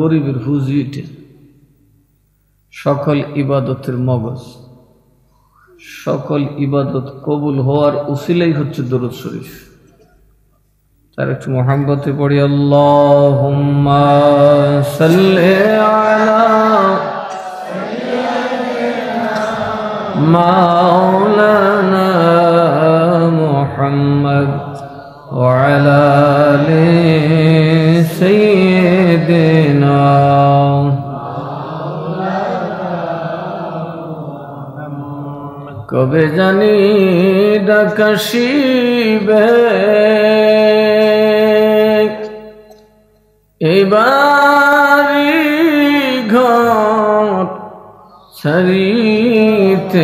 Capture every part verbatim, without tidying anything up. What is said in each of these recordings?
গরিবের পুঁজি এটা। সকল ইবাদতের মগজ, সকল ইবাদত কবুল হওয়ার উসিলাই হচ্ছে দরুদ শরীফ। তার একটু মুহাব্বতে পড়ি আল্লাহুম্মা সাল্লি আলা মাওলানা মুহাম্মদ ওয়া আলা আলি সাইয়্যিদিনা। কবে জানি ডাকাশিবে এবারি ঘর ছাড়িতে,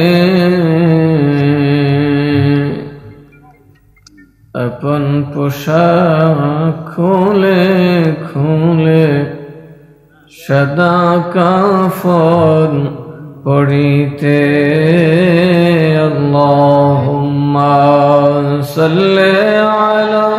আপন পোশাক খুলে খুলে সাদা কাফন পড়িতে। আল্লাহুম্মা সাল্লি আলা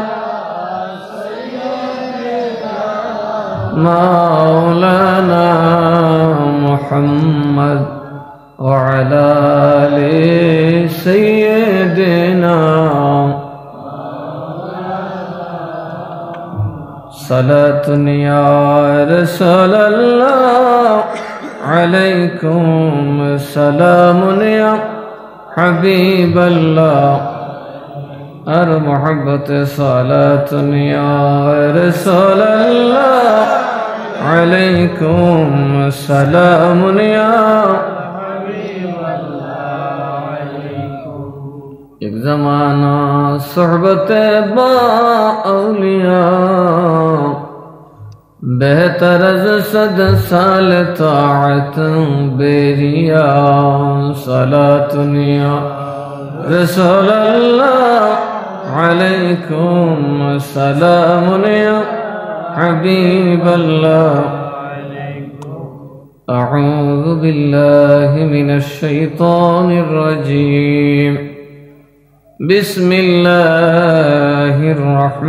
মাওলানা মুহাম্মদ ওয়া আলা আলি সাইয়্যিদিনা। সালাতুন ইয়া রাসূলুল্লাহ আলাইকুম সালামুন ইয়া হাবিবাল্লাহ। আর মুহাব্বতে সালাতুন ইয়া রাসূলুল্লাহ আলাইকুম সালামুন ইয়া হাবিবাল্লাহ। এক জামানা সুহবতে বা আউলিয়া बेहतर सद साल ताअत बेरिया। सलातुनिया रसूलल्लाह अलैकुम सलामुनिया हबीबल्लाह। अऊज़ु बिल्लाहि मिनश शैतानिर रजीम। बिस्मिल्लाहिर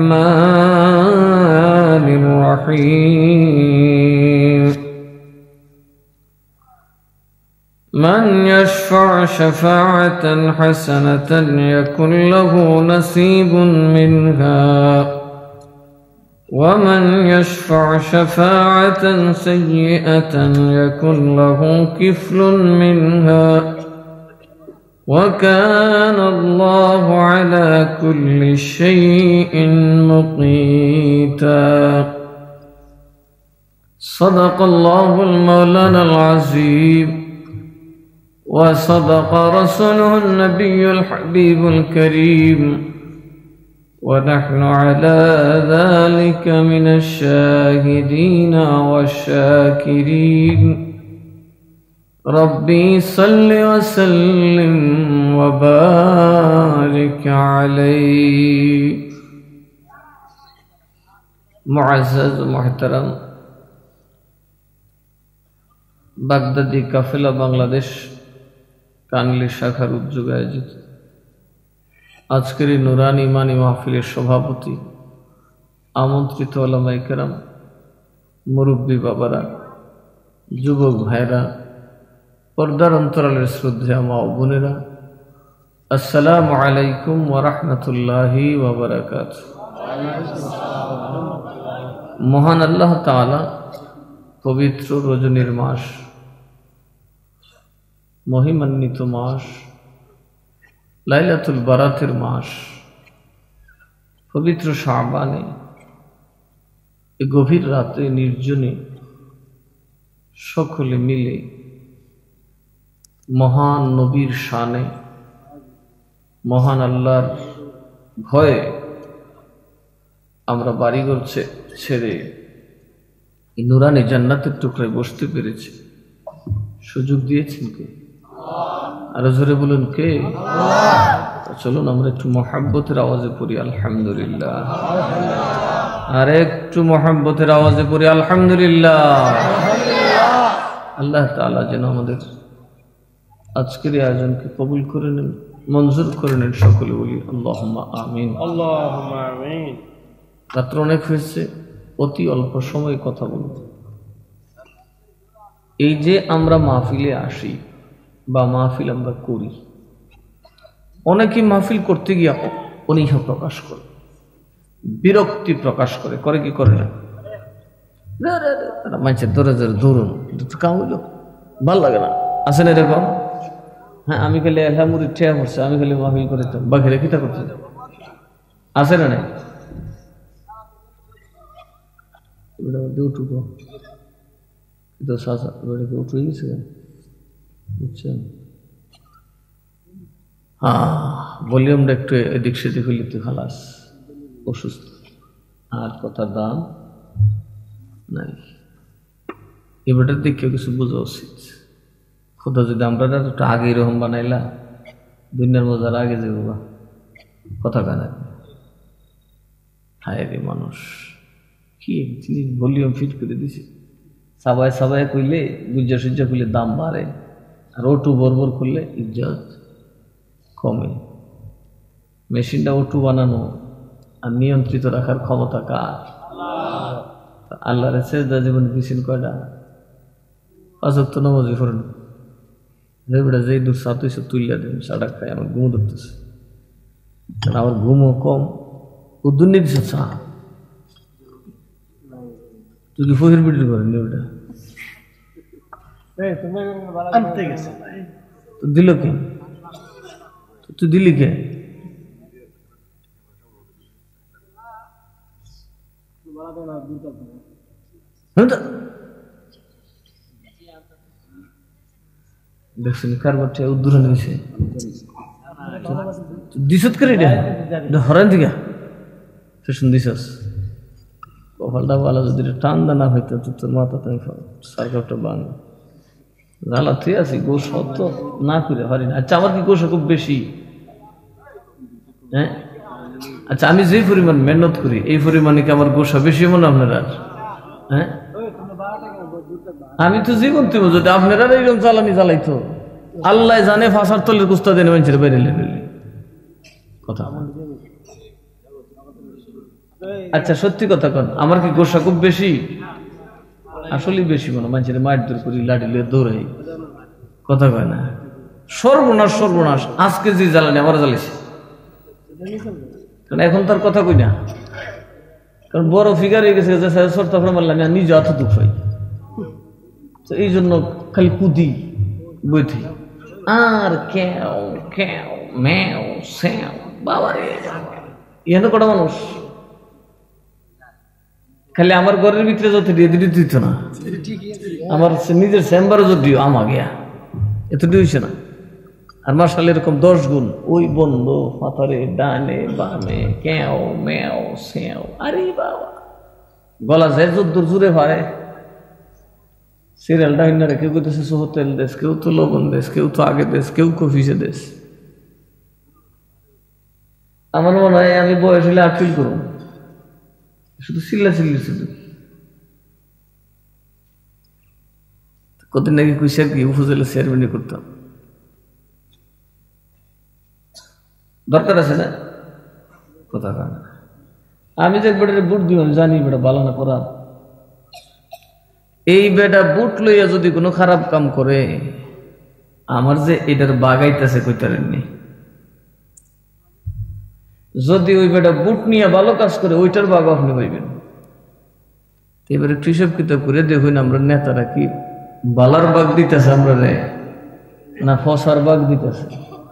रहमानिर रहीम। मन यशफ़अ शफ़ाअतन हसनतन यकुन लहु नसीबुन मिनहा वमन यशफ़अ शफ़ाअतन सय्यअतन यकुन लहु किफ़लुन मिनहा وكان الله على كل شيء مقيتا। صدق الله المولانا العظيم وصدق رسوله النبي الحبيب الكريم ونحن على ذلك من الشاهدين والشاكرين। ربي صل وسلم وبارك عليه। معزز محترم বাগদাদি কাফেলা বাংলাদেশ কাংলি শাখার উদ্যোগে আয়োজিত আজকের এই নুরানি ইমানি মাহফিলের সভাপতি, আমন্ত্রিত ওলামায়ে কেরাম, মুরব্বী বাবারা, যুবক ভাইরা, পর্দার অন্তরালের শ্রদ্ধেয় মা ও বোনেরা, আসসালামু আলাইকুম ওয়া রাহমাতুল্লাহি ওয়া বারাকাতুহু। মহান আল্লাহ তাআলা পবিত্র রজনীর মাস, মহিমান্বিত মাস, লাইলাতুল বারাতের মাস, পবিত্র শাবানে এই গভীর রাতে নির্জনে সকলে মিলে মহান নবীর শানে, মহান আল্লাহর ভয়ে আমরা বাড়িঘর ছেড়ে এই নুরানি জান্নাতের টুকরায় বসতে পেরেছি। সুযোগ দিয়েছেন কে? আরো জোরে বলুন কে? চলুন আমরা একটু মুহাব্বতের আওয়াজে পড়ি আলহামদুলিল্লাহ। আর একটু মুহাব্বতের আওয়াজে পড়ি আলহামদুলিল্লাহ। আল্লাহ তাআলা যেন আমাদের আজকের এই আয়োজনকে কবুল করে নেন, মঞ্জুর করে নেন। সকলে বলি আল্লাহুম্মা আমিন। আল্লাহুম্মা আমিন। রাত্র অনেক হয়েছে, অতি অল্প সময় কথা বলব। এই যে আমরা মাহফিলে আসি বা মাহফিল আমরা করি, অনেকে মাহফিল করতে গিয়ে অনীহা প্রকাশ করে, বিরক্তি প্রকাশ করে, করে কি করে না? মানুষের ধরে ধরে ধরুন কাম হইল, ভাল লাগে না, আছে না এরকম? হ্যাঁ, আমি খালি এলা মুড়ি ঠেয়া পড়ছে, আমি খালি মাহফিল করে তো বাকিরা কিতা করতে, আছে না নাই? উঠুক উঠে গেছে, বুঝছেন? হ্যাঁ, ভলিউমটা একটু এদিক সেদিক হইলে তো খালাস, অসুস্থ আর কথার দাম নাই। এবারটার দিকে কিছু বোঝা উচিত। খোদা যদি আমরা একটু আগে এরকম বানাইলা, দুনিয়ার মজার আগে যে বাবা কথা কানা। হায় রে মানুষ, কি জিনিস ভলিউম ফিট করে দিছে। সবাই সবাই কইলে গুজ্জা সুজ্জা করলে দাম বাড়ে, আর ওটু বরবর করলে ইজ্জত কমে। মেশিনটা ওটু বানানো আর নিয়ন্ত্রিত রাখার ক্ষমতা কার? আল্লাহর সেজদা জীবন দিয়েছেন কয়টা? পাঁচ ওয়াক্ত নামাজই পড়েন, যেটা যেই দূর সাত হইছে তুইলা দেন, সাড়া খায় আমার ঘুমো ধরতেছে, কারণ আমার ঘুমও কম। উদ্দুর নিয়ে দিছ চা, তুই কি ফহির বিটির করেন ওটা দিল কে? তুই দিলি কে? দেখছেন কারবার উদ্দুরণ হয়েছে দিছত করে হরান দিকা ফেশন দিছস। কপালটা ভালো, যদি টান দানা হইতো তো তোর মাথা সার্কারটা বাং জ্বালা তুই আছি গোস হত না করে হরি না। আচ্ছা, আমার কি গোসা খুব বেশি? হ্যাঁ, আচ্ছা, আমি যে পরিমাণ মেহনত করি এই পরিমাণে কি আমার গোসা বেশি মনে আপনার? আর হ্যাঁ, আমি তো জীবন তুই যদি আপনারা এইরকম জ্বালানি জ্বালাইতো, আল্লাহ জানে ফাঁসার তলের কুস্তা দেনে মানুষের বাইরে কথা। আচ্ছা, সত্যি কথা কন, আমার কি গোসা খুব বেশি? আসলে বেশি মনে, মানুষের মায়ের দূর করি, লাঠি লিয়ে দৌড়াই, কথা কয় না। সর্বনাশ সর্বনাশ, আজকে যে জ্বালানি আমার জ্বালিয়েছে, কারণ এখন তার কথা কই না, কারণ বড় ফিগার হয়ে গেছে, সরতাফরা মারলাম আমি নিজে অত দুঃখ হয়, তো এই জন্য খালি কুদি বইথি আর কেউ কেউ ম্যাও স্যাও বাবারে। এখানে কটা মানুষ খালি আমার ঘরের ভিতরে যত দিয়ে দিতে দিত না, আমার নিজের চেম্বারে যদিও আমা গিয়া এতটি হয়েছে না। আর মার্শাল এরকম দশ গুণ, ওই বন্ধ পাথরে ডানে বামে কেউ ম্যাও স্যাও, আরে বাবা গলা যায় যদ্দুর জুড়ে পারে। সিরিয়ালটা হইনা রে, কেউ কইতেছে সোহতেল দেশ, কেউ তো লবণ দেশ, কেউ তো আগে দেশ, কেউ কফিসে দেশ। আমার মনে হয় আমি বয়স হলে আপিল করব, শুধু চিল্লা চিল্লি শুধু। কদিন নাকি কুইসার কি উপজেলা চেয়ারম্যানই করতাম, দরকার আছে না কথা কান। আমি যে বেটারে বুট দিব জানি বেটা ভালো না করা, এই বেটা বুট লইয়া যদি কোনো খারাপ কাম করে, আমার যে এটার বাগাইতেছে কইতারেননি। যদি ওই বেটা বুট নিয়ে ভালো কাজ করে, ওইটার বাগ আপনি হইবেন। এবারে একটু হিসাব কিতাব করে দেখুন আমরা নেতারা কি বালার বাগ দিতেছে আমরা রে, না ফসার বাগ দিতেছে।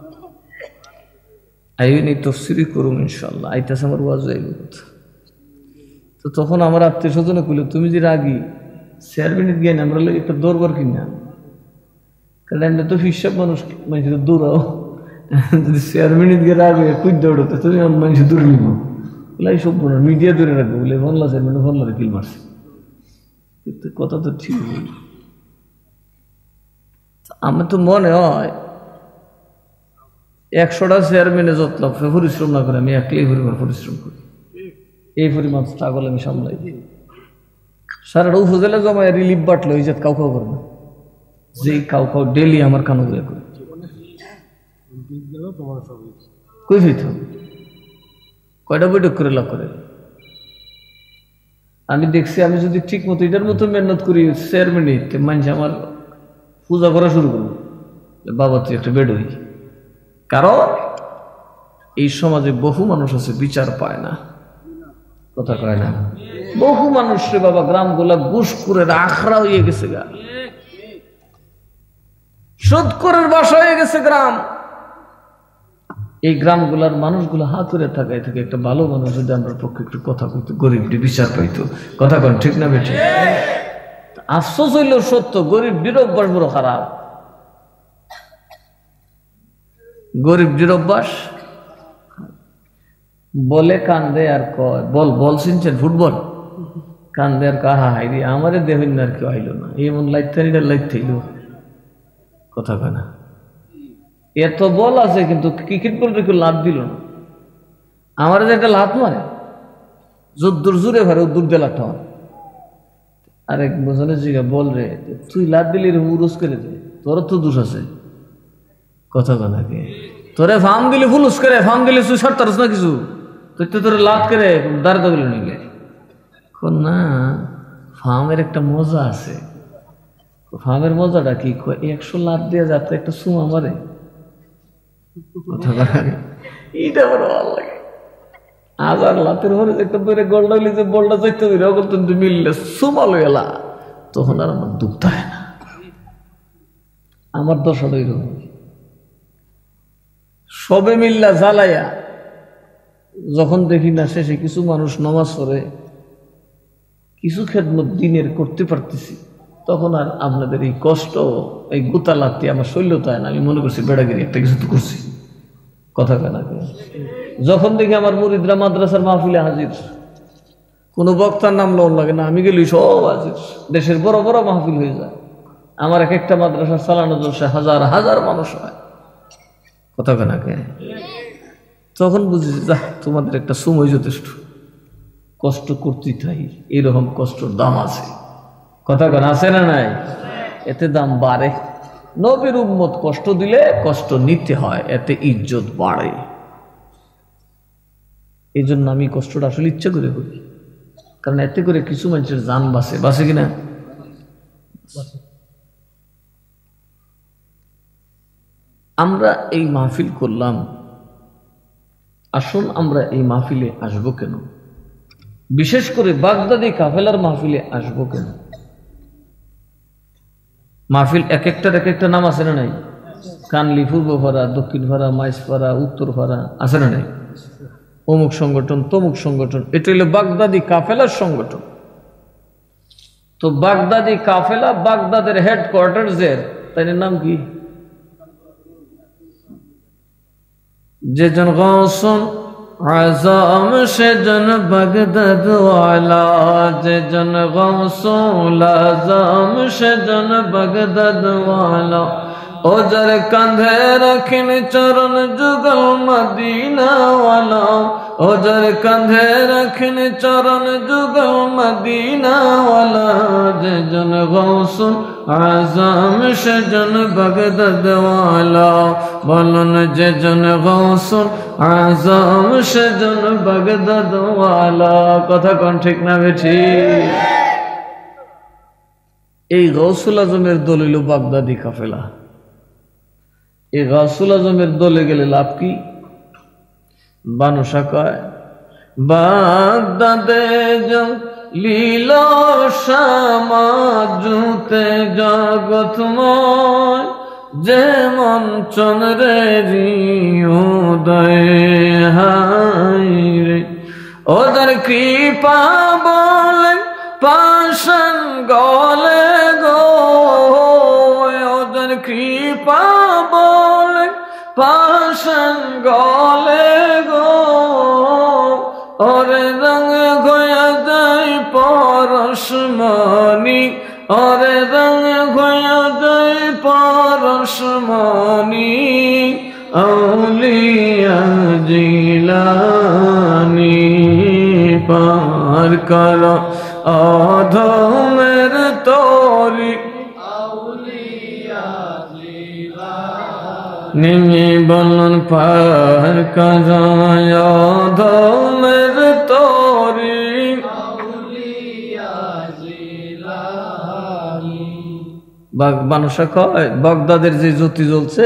আইনি তফসিরি করুন ইনশাল্লাহ, আইতেছে আমার ওয়াজ আইব কথা। তো তখন আমার আত্মীয় স্বজনে কইল, তুমি যে রাগি চেয়ারম্যান গিয়ে আমরা লাগে একটা দৌড়বার কিনা, কারণ আমরা তো হিসাব মানুষ, মানুষ দৌড়াও, যদি চেয়ারম্যান গিয়ে রাগে কুই দৌড়তে তুমি মানুষ দৌড় নিব বলে এই সব মিডিয়া দৌড়ে রাখবো বলে বললা চেয়ারম্যান বললারে কিল মারছে। কিন্তু কথা তো ঠিক, আমার তো মনে হয় একশোটা চেয়ারম্যানে যত পরিশ্রম না করে আমি একলাই পরিমাণ পরিশ্রম করি, এই পরিমাণ স্ট্রাগল আমি সামলাই। সারাটা উপজেলা জমায় রিলিফ বাটলো, এই যে কাউ কাউ করে না, যে কাউ কাউ ডেলি আমার কানো করে করে কই হইত কয়টা বৈঠক করে লাভ করে। আমি দেখছি আমি যদি ঠিক মতো এটার মতো মেহনত করি চেয়ারম্যানই, মানুষ আমার পূজা করা শুরু করবো, বাবা তুই একটা বেড হই। কারণ এই সমাজে বহু মানুষ আছে বিচার পায় না, কথা কয় না। বহু মানুষ রে বাবা গ্রাম গুলা ঘুষ করে আখড়া হয়ে গেছে, গা সুদখোরের বাসা হয়ে গেছে গ্রাম। এই গ্রামগুলার মানুষগুলো হা করে থাকায় থেকে একটা ভালো মানুষ যদি আমরা পক্ষে একটু কথা কইতো, গরিবটি বিচার পাইতো, কথা কন ঠিক না বেঠে? আফসোস হইল সত্য, গরিবটির অভ্যাস বড় খারাপ। গরিবটির অভ্যাস বলে কান্দে আর কয়, বল বল চিনছেন ফুটবল, কান্দে আর কাহা হাইরি আমারে দেবেন না আর কেউ আইল না, এমন লাইতারিটা লাইত থাইল, কথা কয় না। এত বল আছে কিন্তু ক্রিকেট বলতে কেউ লাভ দিল না। আমার যে একটা লাভ মারে যদ্দুর জুড়ে ভারে দূর দিয়ে লাঠা হয়। আরেক বছরে জিগা বল রে তুই লাভ দিলি রে উরস করে দে, তোর তো দোষ আছে, কথা কানাকে তোরে ফার্ম দিলি ফুলুস করে, ফার্ম দিলি তুই ছাড়তারস না কিছু, তুই তো তোর লাভ করে দাঁড় দাঁড়িয়ে নিলে না। ফার্মের একটা মজা আছে, ফার্মের মজাটা কি, একশো লাভ দিয়ে যাতে একটা সুমা মারে, কথা কানাকে এইটা আমার ভালো লাগে। হাজার লাতের ভরে একটা ধরে গোলটা হইলে যে বলটা চাইতে হবে ওগুলো তুমি মিললে সুমালো এলা, তখন আর আমার দুঃখ থাকে না। আমার দশা দই সবে মিল্লা জ্বালাইয়া যখন দেখি না শেষে কিছু মানুষ নমাজ পড়ে, কিছু খেদমত দিনের করতে পারতেছি, তখন আর আপনাদের এই কষ্ট এই গোতা লাগতে আমার শৈল্যতায় না, আমি মনে করছি বেড়াগিরি একটা কিছু তো করছি, কথা কানাকে। যখন দেখি আমার মুরিদরা মাদ্রাসার মাহফিলে হাজির, কোনো বক্তার নাম লোন লাগে না, আমি গেলি সব হাজির, দেশের বড় বড় মাহফিল হয়ে যায়। আমার এক একটা মাদ্রাসার চালানো জলসে হাজার হাজার মানুষ হয়, কথা কানাকে। তখন বুঝি যা তোমাদের একটা সময় যথেষ্ট, কষ্ট করতেই থাই, এরকম কষ্টর দাম আছে, কথা কানা আছে না নাই? এতে দাম বাড়ে। নবীর উম্মত কষ্ট দিলে কষ্ট নিতে হয়, এতে ইজ্জত বাড়ে। এই জন্য আমি কষ্টটা আসলে ইচ্ছা করে করি, কারণ এতে করে কিছু মানুষের জান বাঁচে, বাঁচে কিনা? আমরা এই মাহফিল করলাম, আসুন আমরা এই মাহফিলে আসবো কেন? বিশেষ করে বাগদাদি কাফেলার মাহফিলে আসবো কেন? মাহফিল এক একটার এক একটা নাম আছে না নাই? কানলি, পূর্ব ফাড়া, দক্ষিণ ফাড়া, মাইস ফাড়া, উত্তর ফাড়া, আছে না নাই? অমুক সংগঠন তমুক সংগঠন, এটা হলো বাগদাদি কাফেলার সংগঠন। তো বাগদাদি কাফেলা বাগদাদের হেডকোয়ার্টার্সের, তাই নাম কি? যেজন গৌসুল আজম সেজন বাগদাদ ওয়ালা, যেজন গৌসুল আজম সেজন বাগদাদ ওয়ালা, ও যার কাঁধে রাখেন চরণ যুগল মদিনা ওয়ালা, ও যার কাঁধে রাখেন চরণ যুগল মদিনা ওয়ালা, যেজন গৌসুল আজম সেজন বাগদাদ ওয়ালা, বলুন যেজন গৌসুল আজম সেজন বাগদাদ ওয়ালা, কথা কোন ঠিক না বেঠি? এই গৌসুল আজমের দল হইল বাগদাদি কাফেলা। এই গৌসুল আজমের দলে গেলে লাভ কি? বানুষা কয় বাগদাদে লীল সামাজুতে জগৎময়, যেমন চন্দ্রের উদয় হায় রে, ওদের কৃপা বলে পাশন গলে গো, ওদের কৃপা বলে পাশন গলে গো, ওরে রঙ ঘোয়া যায় পরশমণি, ওরে রঙ ঘোয়া যায় পরশমণি, আউলিয়া জিলানি পার কর অধমের তোরি, নিমি বলন পার কর অধমের তোরি, মানুষে কয় বাগদাদের যে জ্যোতি জ্বলছে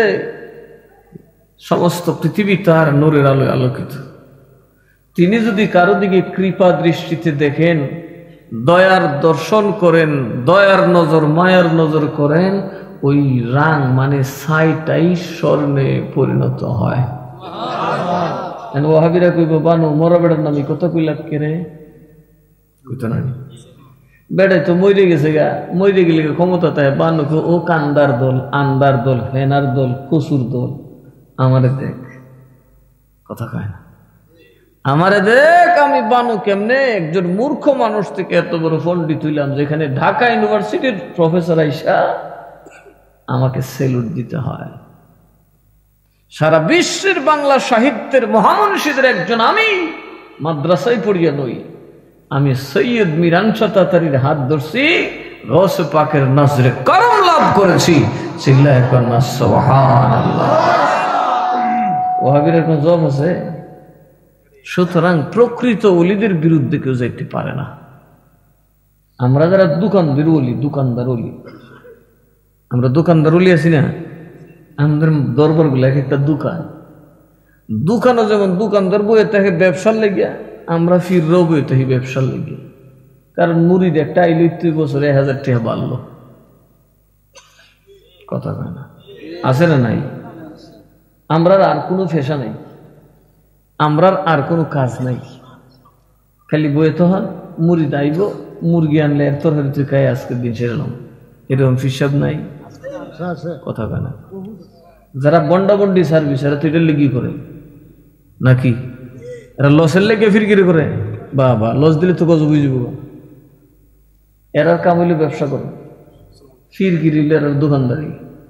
সমস্ত পৃথিবী তার নূরের আলোয় আলোকিত। তিনি যদি কারো দিকে কৃপা দৃষ্টিতে দেখেন, দয়ার দর্শন করেন, দয়ার নজর মায়ার নজর করেন, ওই রাং মানে ছাইটাই স্বর্ণে পরিণত হয়। ওহাবিরা কইব বানু মরা বেড়ার নামি কত কইলাম কেরে কইতো না, বেড়াই তো মরে গেছে গা, মরে গেলে ক্ষমতা তাই বানু ও কান্দার দল, আন্দার দল, ফেনার দল, কসুর দল, আমারে দেখ, কথা কয় না, আমারে দেখ আমি বানু কেমনে একজন মূর্খ মানুষ থেকে এত বড় পণ্ডিত হইলাম, যেখানে ঢাকা ইউনিভার্সিটির প্রফেসর আইসা আমাকে সেলুট দিতে হয়। সারা বিশ্বের বাংলা সাহিত্যের মহামনীষীদের একজন আমি, মাদ্রাসায় পড়িয়া নই, আমি সৈয়দ মিরানশা তাতারির হাত ধরছি, রস পাকের নজরে করম লাভ করেছি, চিল্লায় কন্যা সুবহানাল্লাহ। ওহাবির কোন জব আছে? সুতরাং প্রকৃত ওলিদের বিরুদ্ধে কেউ যাইতে পারে না। আমরা যারা দোকানদার ওলি, দোকানদার ওলি, আমরা দোকানদার ওলি আছি না, আমাদের দরবার গুলা এক একটা দোকান, দোকানও যেমন দোকানদার বইয়ে থাকে ব্যবসার লেগে, আমরা ফিররাও বইয়ে থাকি ব্যবসার লেগে। কারণ মুরিদ একটা আইলে দুই বছরে এক হাজার টাকা বাড়লো, কথা কয় না, আছে না নাই? আমরা আর কোনো ফেশা নেই, আমরা আর কোনো কাজ নাই, খালি বইয়ে তো হন মুরিদ আইব, মুরগি আনলে এর তরকারি তুই খাই আজকের দিন সেরকম, এরকম হিসাব নাই, কথা কয় না। যারা বন্ডাবন্ডি সার্ভিস এরা তো এটা লেগে করে নাকি, এরা লসের লেগে ফিরকিরি করে, বা বা লস দিলে তো গজ বুঝব, এরার কাম হইলে ব্যবসা করে, ফিরকিরি এর দোকানদারি,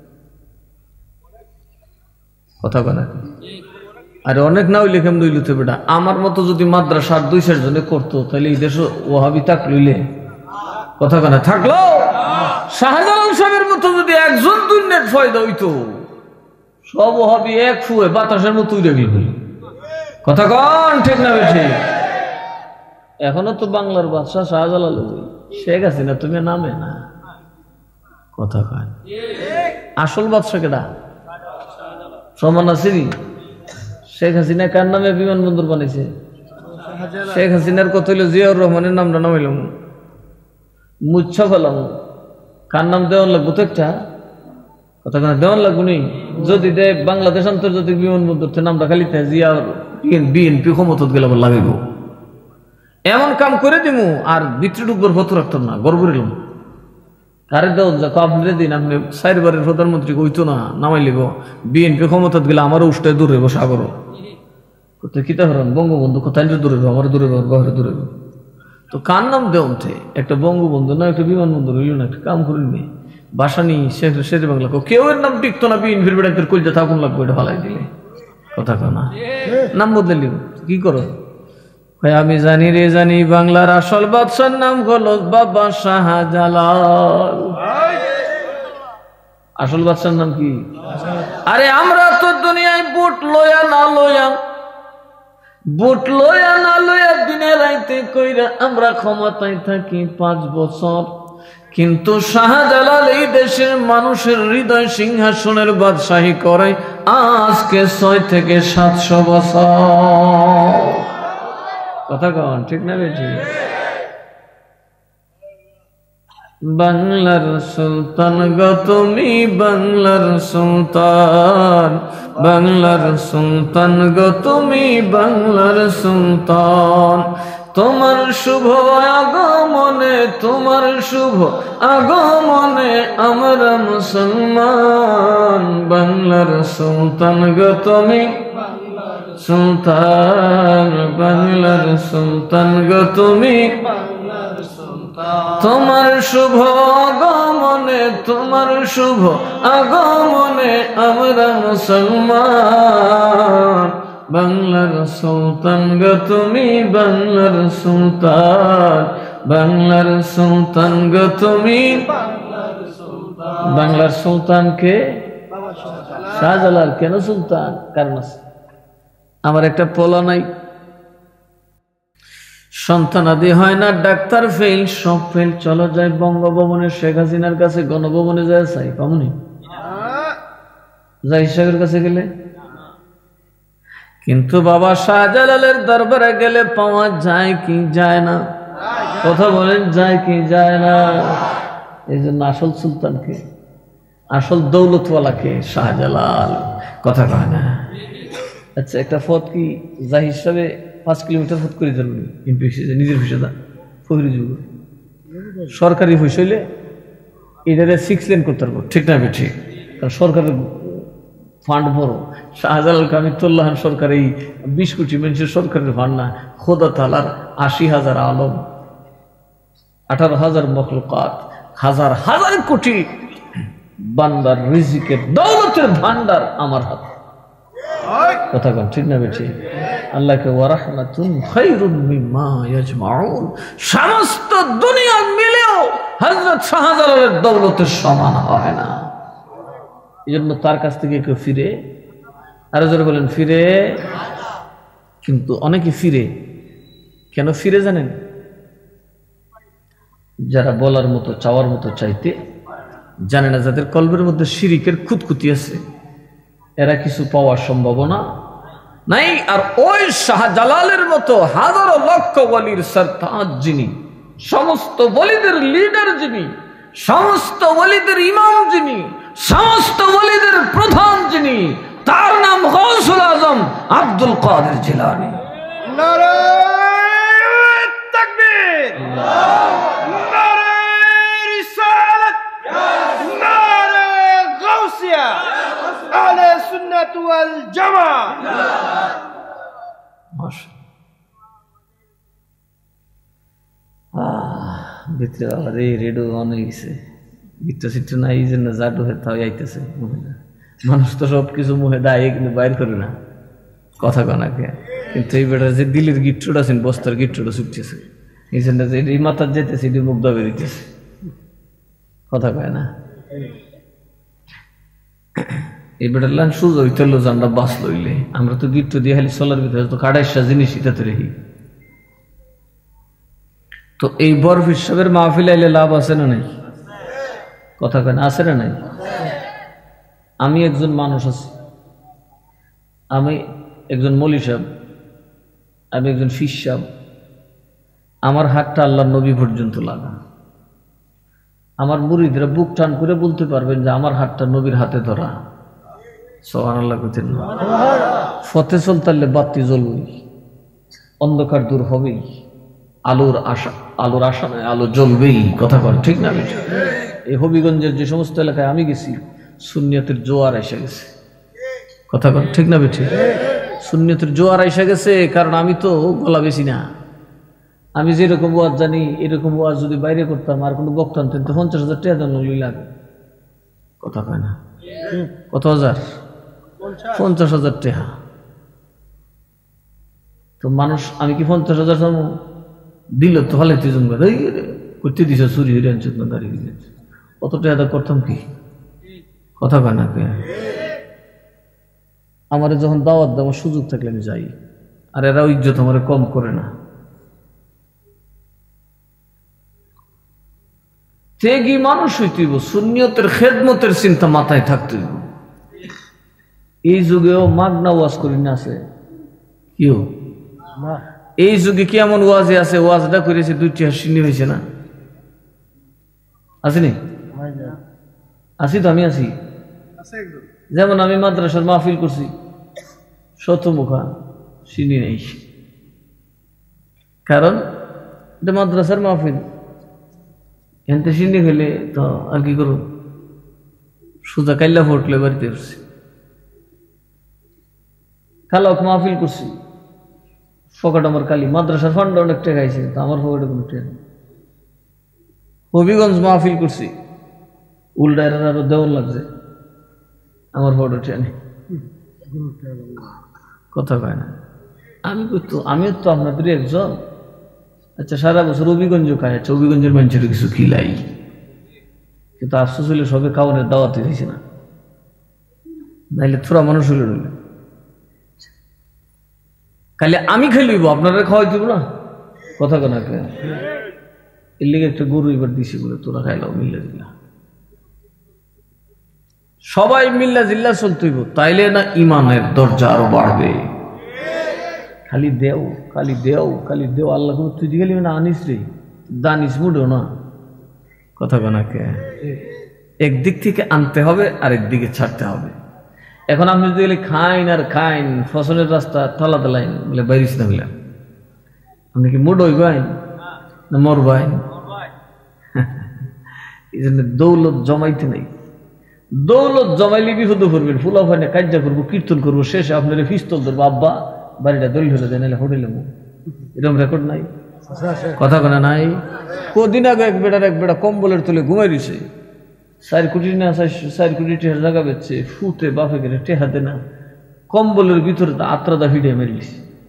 কথা কয় না। আরে অনেক না হইলে কেমন হইল তো বেটা, আমার মতো যদি মাদ্রাসার দুই চার জনে করতো তাহলে এই দেশ ওহাবি তাক লইলে, কথা কয় না, থাকলো শাহজালাল সাহেবের মতো যদি একজন দুর্নেট ফয়দা হইতো, সব ওহাবি এক ফুয়ে বাতাসের মতো উড়ে গেল, কথা কন ঠিক না বেশি? এখনো তো বাংলার বাদশাহ শাহজালাল, শেখ হাসিনা তুমি নামে না, কথা কয়। আসল বাদশাহ কেডা? সমান আসেনি। শেখ হাসিনা কার নামে বিমানবন্দর বানিয়েছে? শেখ হাসিনার কথা হইল জিয়াউর রহমানের নামটা নামাইলাম, মুচ্ছা ফেলাম, কার নাম দেওয়ান লাগবো তো একটা, কথা কেন দেওয়ান লাগবো নি? যদি দেয় বাংলাদেশ আন্তর্জাতিক বিমানবন্দর নামটা খালি জিয়া বিএনপি ক্ষমতা গেলে আবার লাগাইব, এমন কাম করে দিমু আর ভিতরে ঢুকবার ভত রাখতাম না, গর্ব এলাম। কারে দেওয়া যাক আপনার দিন, আপনি চারবারের প্রধানমন্ত্রী কইতো না নামাই লিব, বিএনপি ক্ষমতা গেলে আমারও উষ্টায় দূরে বসে সাগর কোথায় কিতা হরান, বঙ্গবন্ধু কোথায় দূরে আমার দূরে গহরে দূরে, তো কার নাম দেওয়ান থে? একটা বঙ্গবন্ধু না একটা বিমানবন্দর হইল না, একটা কাম করিনি বাসা নি শের বাংলা, কেউ এর নাম টিকতো না, বিএনপির বেড়াদের কলজা থাকুন লাগবে, এটা ফালাই দিলে, কথা কয় না, নাম বদলে লিব, কি করো? আমি জানি রে জানি বাংলার আসল বাদশার নাম হলো বাবা শাহজালাল। আসল বাদশার নাম কি? আরে আমরা তো দুনিয়ায় বুট লয়া না লয়া, বুট লয়া না লয়া দিনে রাইতে কইরা আমরা ক্ষমতায় থাকি পাঁচ বছর, কিন্তু শাহজালাল এই দেশের মানুষের হৃদয় সিংহাসনের বাদশাহী করে আজকে ছয় থেকে সাতশো বছর, কথা কন ঠিক না বেশি? বাংলার সুলতান গো তুমি, বাংলার সুলতান, বাংলার সুলতান গো তুমি, বাংলার সুলতান, তোমার শুভ আগমনে, তোমার শুভ আগমনে আমরা মুসলমান, বাংলার সুলতান গো তুমি, সুলতান, বাংলার সুলতান গো তুমি, তোমার শুভ আগমনে, তোমার শুভ আগমনে আমরা মুসলমান, বাংলার সুলতান গো তুমি, বাংলার সুলতান, বাংলার সুলতান গো তুমি। বাংলার সুলতান কে? শাহজালাল। কেন সুলতান? কারণ আছে, আমার একটা পোলা নাই, সন্তানাদি হয় না, ডাক্তার ফেল, সব ফেল, চলো যায় বঙ্গভবনে, শেখ হাসিনার কাছে, গণভবনে যায় চাই পামনি যাই সাহেবের কাছে গেলে। কিন্তু বাবা শাহজালালের দরবারে গেলে পাওয়া যায় কি যায় না? কথা বলেন, যায় কি যায় না? এই জন্য আসল সুলতানকে, আসল দৌলতওয়ালাকে শাহজালাল, কথা কয় না। আচ্ছা, একটা ফত কি যা হিসাবে পাঁচ কিলোমিটার ফত করে যাবে এমপি হিসেবে, নিজের হিসেবে ফহির যুগ সরকারি হইস হইলে এটারে সিক্স লেন করতে পারবো, ঠিক না? ঠিক, কারণ সরকারের ফান্ড বড়। শাহজালালকে আমি তোল্লাহান সরকার, এই বিশ কোটি মানুষের সরকারের ফান্ড না, খোদা তালার আশি হাজার আলম, আঠারো হাজার মখলুকাত, হাজার হাজার কোটি বান্দার রিজিকের দৌলতের ভান্ডার আমার হাতে, কথা কন, ঠিক না বেঠি? আল্লাহকে ওয়ারাহমাতুন খায়রুম মিম্মা ইয়াজমাউন, সমস্ত দুনিয়া মিলেও হযরত শাহজালালের দৌলতের সমান হয় না। এই জন্য তার কাছ থেকে কেউ ফিরে, আরো জোরে বলেন ফিরে। কিন্তু অনেকে ফিরে, কেন ফিরে জানেন? যারা বলার মতো চাওয়ার মতো চাইতে জানে না, যাদের কলবের মধ্যে শিরিকের খুঁতখুঁতি আছে, এরা কিছু পাওয়ার সম্ভাবনা নাই। আর ওই শাহজালালের মতো হাজারো লক্ষ ওয়ালির সরতাজ যিনি, সমস্ত ওয়ালিদের লিডার যিনি, সমস্ত ওয়ালিদের ইমাম যিনি, সমস্ত ওয়ালিদের প্রধান যিনি, তার নাম গৌসুল আজম আব্দুল কাদের জিলানী। নারে তাকবীর, নারে রিসালাত, নারে গাউসিয়া, আহলে সুন্নাত ওয়াল জামাআহ। ভিতরে আবার এই রেডিও অন হয়ে গেছে, গিট্টা সিট্টা নাই, এই জন্য জাদু হয়ে তাও আইতেছে। মানুষ তো সব কিছু মুখে দেয় কিন্তু বাইর করে না, কথা কনাকে। কিন্তু এই বেটার যে দিলের গিট্টুটা আছেন, বস্তার গিট্টুটা ছুটতেছে, এই জন্য যে এই মাথার যেতেছে এটি মুখ দাবে দিতেছে, কথা কয় না। এই বেটার লান সুযোগ হইতে হলো, আমরা বাস লইলে আমরা তো গিট্টু দিয়ে খালি চলার ভিতরে তো কাড়াইশা জিনিস এটাতে রেখি। তো এই বরফ হিসাবের মাহফিল আইলে লাভ আছে না নাই? কথা কেন, আছে না নাই? আমি একজন মানুষ আছি, আমি একজন মৌলী সাহেব, আমি একজন ফিস সাহেব, আমার হাতটা আল্লাহ নবী পর্যন্ত লাগা। আমার মুরিদরা বুক টান করে বলতে পারবেন যে আমার হাতটা নবীর হাতে ধরা। সুবহানাল্লাহ কইতেন না? ফতে চলতালে বাতি জ্বলবেই, অন্ধকার দূর হবেই, আলোর আশা, আলোর আশা নয়, আলো জ্বলবেই, কথা বল, ঠিক না? এই হবিগঞ্জের যে সমস্ত এলাকায় আমি গেছি, সুন্নিয়তের জোয়ার এসে গেছে, কথা বল, ঠিক না? বেঠি সুন্নিয়তের জোয়ার এসে গেছে, কারণ আমি তো গলা বেশি না। আমি যেরকম ওয়াজ জানি এরকম ওয়াজ যদি বাইরে করতাম, আর কোনো বক্তা আনতেন তো পঞ্চাশ হাজার টাকা দাম লাগে, কথা কয় না? কত হাজার? পঞ্চাশ হাজার টাকা। তো মানুষ, আমি কি পঞ্চাশ হাজার দিল তো ভালো করতে দিছে, চুরি হয়ে আনছে দাঁড়িয়ে দিয়েছে, অত টাকা করতাম কি, কথা কয় না? আমার যখন দাওয়াত দেওয়ার সুযোগ থাকলে আমি যাই, আর এরা ইজ্জত আমার কম করে না। ত্যাগী মানুষ হইতেইব, সুন্নিয়তের খেদমতের চিন্তা মাথায় থাকতেইব। এই যুগেও মাগনা ওয়াজ করি না আছে কেউ? এই যুগে কি এমন ওয়াজে আছে, ওয়াজটা করেছে দুইটি হাসিনি হয়েছে না? আসেনি? আছি তো, আমি আছি। যেমন আমি মাদ্রাসার মাহফিল করছি, শতমুখা চিনি নেই, কারণ এটা মাদ্রাসার মাহফিল। এনতে চিনি খেলে তো আর কি করবো, সোজা কাইল্লা ফুটলে বাড়িতে আসছি। খালাক মাহফিল করছি, ফকাট আমার কালি, মাদ্রাসার ফান্ড অনেক টাকা খাইছে, তো আমার ফকাটে কোনো টাকা নেই। হবিগঞ্জ মাহফিল করছি, উল্টায় আরো দেওয়ার লাগছে, আমার ফটো টাকা নেই, কথা কয় না? আমি তো আমিও তো আপনাদের একজন। আচ্ছা, সারা বছর অভিগঞ্জ খায়, আচ্ছা অভিগঞ্জের মানুষের কিছু খিলাই, কিন্তু আফসোস হইলে সবে কাউনের দাওয়াতে দিয়েছে না, নাইলে থোড়া মানুষ হইলে রইল। খালি আমি খাই লইব, আপনারা খাওয়াই দিব না? কথা কেনা কে এর লিগে একটা গরু এবার দিছি বলে তোরা খাইলাও মিল্লা জিল্লা সবাই মিল্লা জিল্লা চলতেইব তাইলে না ইমানের দরজা আরো বাড়বে খালি দেও খালি দেও খালি দেও আল্লাহ তুই দিকে না আনিস রে দানিস মুডো না কথা কেনা কে একদিক থেকে আনতে হবে আর একদিকে ছাড়তে হবে এখন আপনি যদি গেলে খাইন আর খাইন ফসলের রাস্তা তলা তলাইন বলে বাইরিস না বলে আপনি কি মুড হইব না মরবাই এই জন্য দৌলত জমাইতে নেই দৌলত জমাইলে বিপদ করবেন ফুলা ফানে কার্য করবো কীর্তন করবো শেষে আপনার পিস্তল ধরবো আব্বা বাড়িটা দল হলে দেয় নাহলে হোটেলে মো এরকম রেকর্ড নাই কথা কেনা নাই কদিন আগে এক বেটার এক বেটা কম্বলের তুলে ঘুমাই দিছে চার কোটি না চার কোটি টেহার জায়গা বেচছে ফুতে বাপে গেলে টেহা দে না কম্বলের ভিতরে আত্রাদা ভিড়ে মেরিস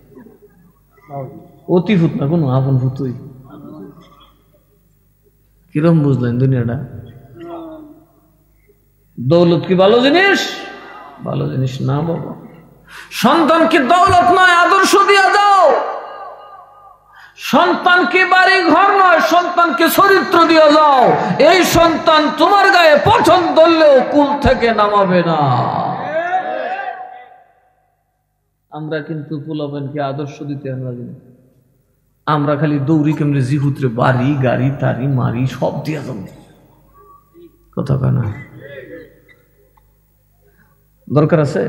অতি ফুট না কোনো আপন ফুতই কিরম বুঝলেন দুনিয়াটা দৌলত কি ভালো জিনিস ভালো জিনিস না বাবা সন্তানকে দৌলত নয় আদর্শ দিয়া দাও সন্তানকে বাড়ি ঘর নয় সন্তানকে চরিত্র দিয়ে যাও এই সন্তান তোমার গায়ে পছন ধরলেও কুল থেকে নামাবে না আমরা কিন্তু পোলাপানকে আদর্শ দিতে আমরা জানি আমরা খালি দৌড়ি কেমনে জিহুত্রে বাড়ি গাড়ি তারি মারি সব দিয়া যাবো কথা কেনা দরকার আছে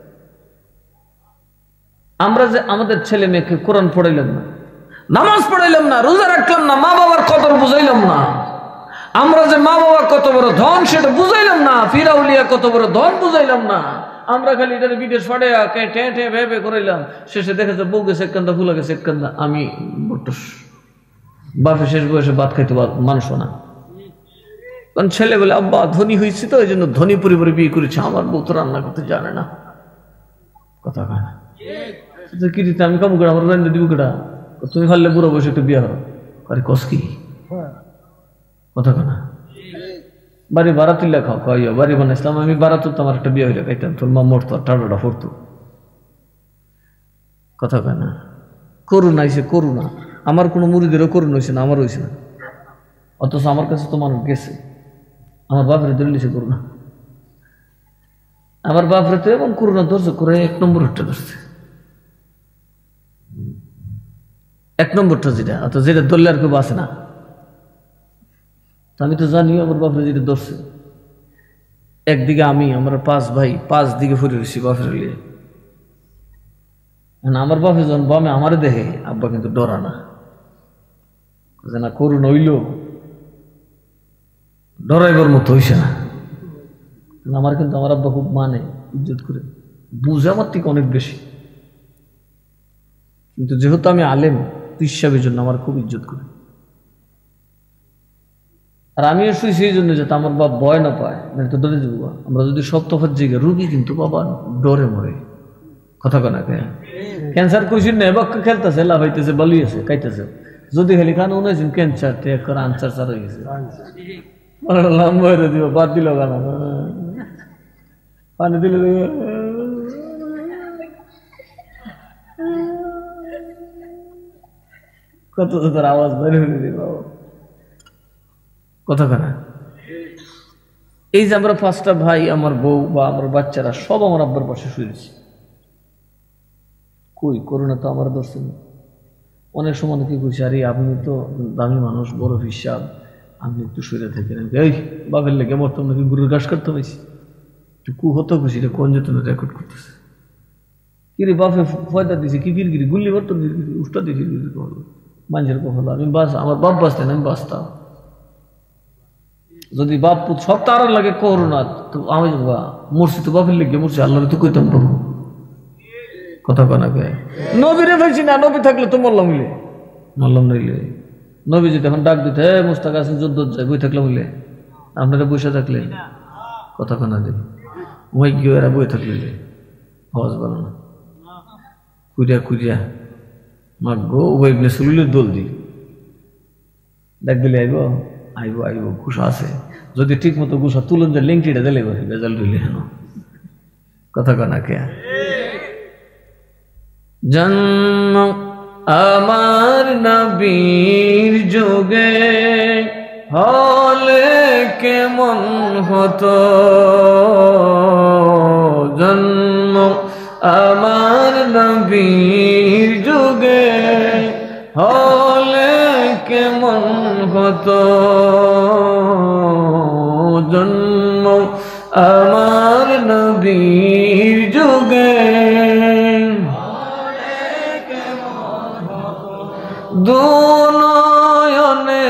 আমরা যে আমাদের ছেলে মেয়েকে কোরআন পড়াইলাম না নামাজ পড়াইলাম না রোজা রাখলাম না মা বাবার কদর বুঝাইলাম না আমরা যে মা বাবা কত বড় ধন সেটা বুঝাইলাম না ফিরাউলিয়া কত বড় ধন বুঝাইলাম না আমরা খালি এটার বিদেশ ফাটে টে টে ভেবে করাইলাম শেষে দেখেছে বউ গেছে এককান্দা ফুলা গেছে এককান্দা আমি বাপে শেষ বয়সে ভাত খাইতে মানুষ না কারণ ছেলে বলে আব্বা ধনী হয়েছি তো এই জন্য ধনী পরিবারে বিয়ে করেছে আমার বউ তো রান্না করতে জানে না কথা কয় না কি দিতে আমি কামু কেটা আমার রান্না দিব কেটা তুমি ফাললে বুড়ো বসে একটু বিয়ে হো আরে কস কি কথা কয় না বাড়ি ভাড়া তুললে খাও খাইও বাড়ি বানাইছিলাম আমি ভাড়া তুলতাম আমার একটা বিয়ে হইলে খাইতাম তোর মা মরতো টাটাটা ফরতো কথা কয় না করুন আইসে করুণা আমার কোনো মুড়িদেরও করুন হয়েছে না আমার হয়েছে না অথচ আমার কাছে তো মানুষ গেছে আমার বাপরে ধরে লিছে করুণা আমার বাপরে তো এমন করুণা ধরছে করে এক নম্বরটা ধরছে এক নম্বরটা যেটা অত যেটা ধরলে আর কেউ বাঁচে না আমি তো জানি আমার বাপরে যেটা ধরছে একদিকে আমি আমার পাঁচ ভাই পাঁচ দিকে ফুরে রয়েছি বাপের লিয়ে আমার বাপে যখন বামে আমারে দেখে আব্বা কিন্তু ডরা না যে না করুন হইল ডরাইবার মতো হইছে না আমার কিন্তু আমার আব্বা খুব মানে ইজ্জত করে বুঝে আমার থেকে অনেক বেশি কিন্তু যেহেতু আমি আলেম হিসাবের জন্য আমার খুব ইজ্জত করে আর আমিও শুই সেই জন্য যাতে আমার বাপ ভয় না পায় না তো ডরে যাবো আমরা যদি সব তফাৎ জায়গা রুগী কিন্তু বাবা ডরে মরে কথা কনা কে ক্যান্সার কইছেন না এবার খেলতেছে লাভ হইতেছে বলি আছে খাইতেছে যদি খালি খান উনাইছেন ক্যান্সার তে করে আনসার চার হয়ে গেছে লম্বা হয়ে দিব বাদ দিল গানা পানি দিলে কত তোর আওয়াজ বের হয়ে দিব কথা কেনা এই যে আমরা পাঁচটা ভাই আমার বউ বা আমার বাচ্চারা সব আমার আব্বার পাশে শুয়েছি কই করোনা তো আমার দর্শন অনেক সময় কি করছি আরে আপনি তো দামি মানুষ বড় হিসাব আপনি একটু শুয়ে থাকেন এই বাপের লেগে মরতাম নাকি গুরুর ঘাস করতে হয়েছি একটু কু হতো খুশি রে কোন যেত রেকর্ড করতেছে কিরে বাপে ফয়দা দিছে কি গিরগিরি গুল্লি মরতাম গিরগিরি উষ্টা দিয়ে গিরগিরি করলো মানুষের কখনো আমি বাস আমার বাপ বাঁচতেন আমি বাঁচতাম যদি বাপ সব তার লাগে করোনা তো আমি মরছি তো বাপের লেগে মরছি আল্লাহ তো কইতাম প্রভু কথা কনা কে নবীরে ফেলছি না নবী থাকলে তো মরলাম মিলে মরলাম নইলে নবী যদি এখন ডাক দিতে হে মুস্তাক আসেন যুদ্ধ যায় বই থাকলাম মিলে আপনারা বসে থাকলে কথা কনা দিন ওই গিয়ে এরা বই থাকলে আওয়াজ বলো না কুড়িয়া কুড়িয়া মা গো ওই শুনলে দোল দি ডাক দিলে আইব আইব আইব গুসা আছে যদি ঠিক মতো গুসা তুলন যে লিঙ্কটিটা দিলে বেজাল রইলে হেন কথা কনা কে জন্ম আমার নবীর যুগে হলে কেমন হতো জন্ম আমার নবীর যুগে হলে কেমন হতো জন্ম আমার নবীর যুগে দুনয়নে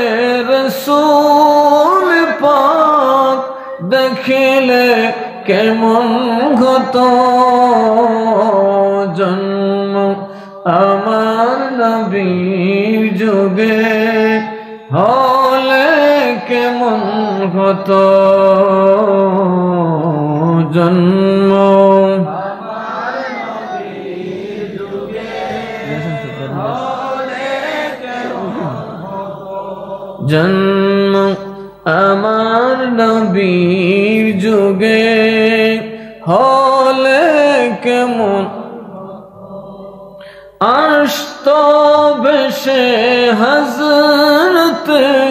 রাসূল পাক দেখিলে কেমন হতো জন্ম আমার নবীর যুগে হলে কেমন হতো জন্ম জন্ম আমার নবীর যুগে হলে কেমন আসতো বেশে হযরত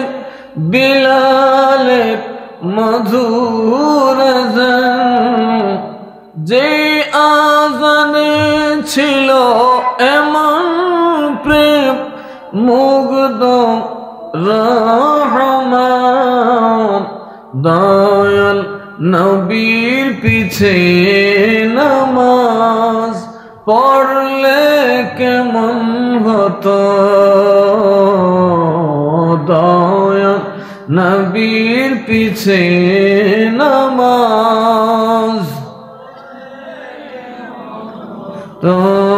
বিলালের মধুর আযান যে আযানে ছিল এমন প্রেম মুগ্ধ রহমান দয়াল নবীর পিছে নামাজ পড়লে কেমন হতো দয়াল নবীর পিছে নামাজ তো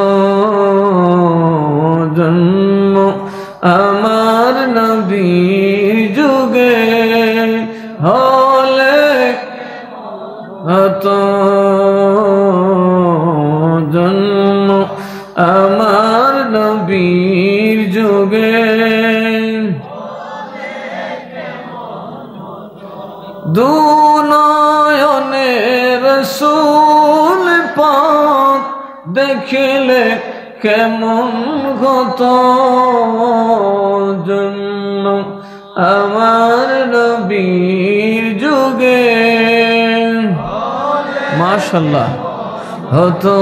জন্ম আমার নবীর যুগে হলে হতো জন্ম আমার নবীর যুগে দুনয়নে রাসূল পাক দেখিলে কেমন হতো জন্ম আমার নবীর যুগে মাশাআল্লাহ হতো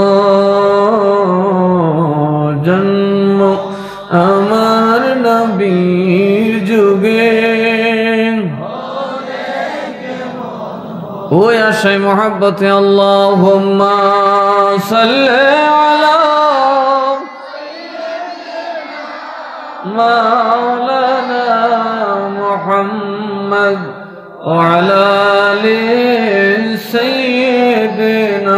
জন্ম আমার নবীর যুগে ওই আশায় মোহাব্বতে আল্লাহুম্মা সাল্লি আলা মাওলানা মুহাম্মদ ওয়া আলা আলি সাইয়্যিদিনা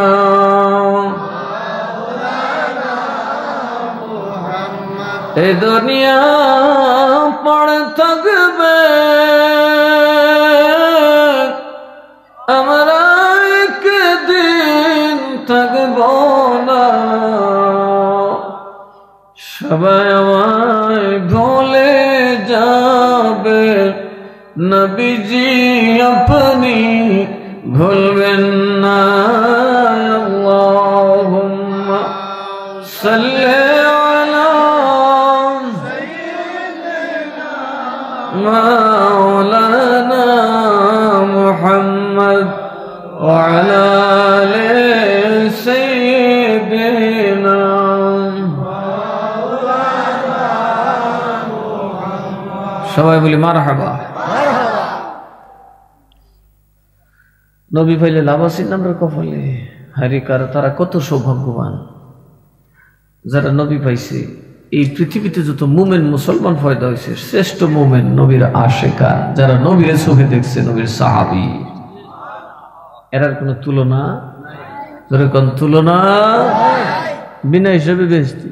এ দুনিয়া পড়ে থাকবে আমরা একদিন থাকব না সবাই আমায় ভুলে যাবে নবীজি আপনি ভুলবেন না আল্লাহুম্মা সাল্লি আলা মাওলানা মুহাম্মদ ওয়া আলা আলি সাইয়্যিদিনা সবাই বলি মারহাবা নবী পাইলে লাভ আছে আমরা কপালে হারিকার তারা কত সৌভাগ্যবান যারা নবী পাইছে এই পৃথিবীতে যত মুমিন মুসলমান পয়দা হয়েছে শ্রেষ্ঠ মুমিন নবীর আশিকা যারা নবীর চোখে দেখছে নবীর সাহাবী এরার কোনো তুলনা যারা কোন তুলনা বিনা হিসাবে বেহেশতি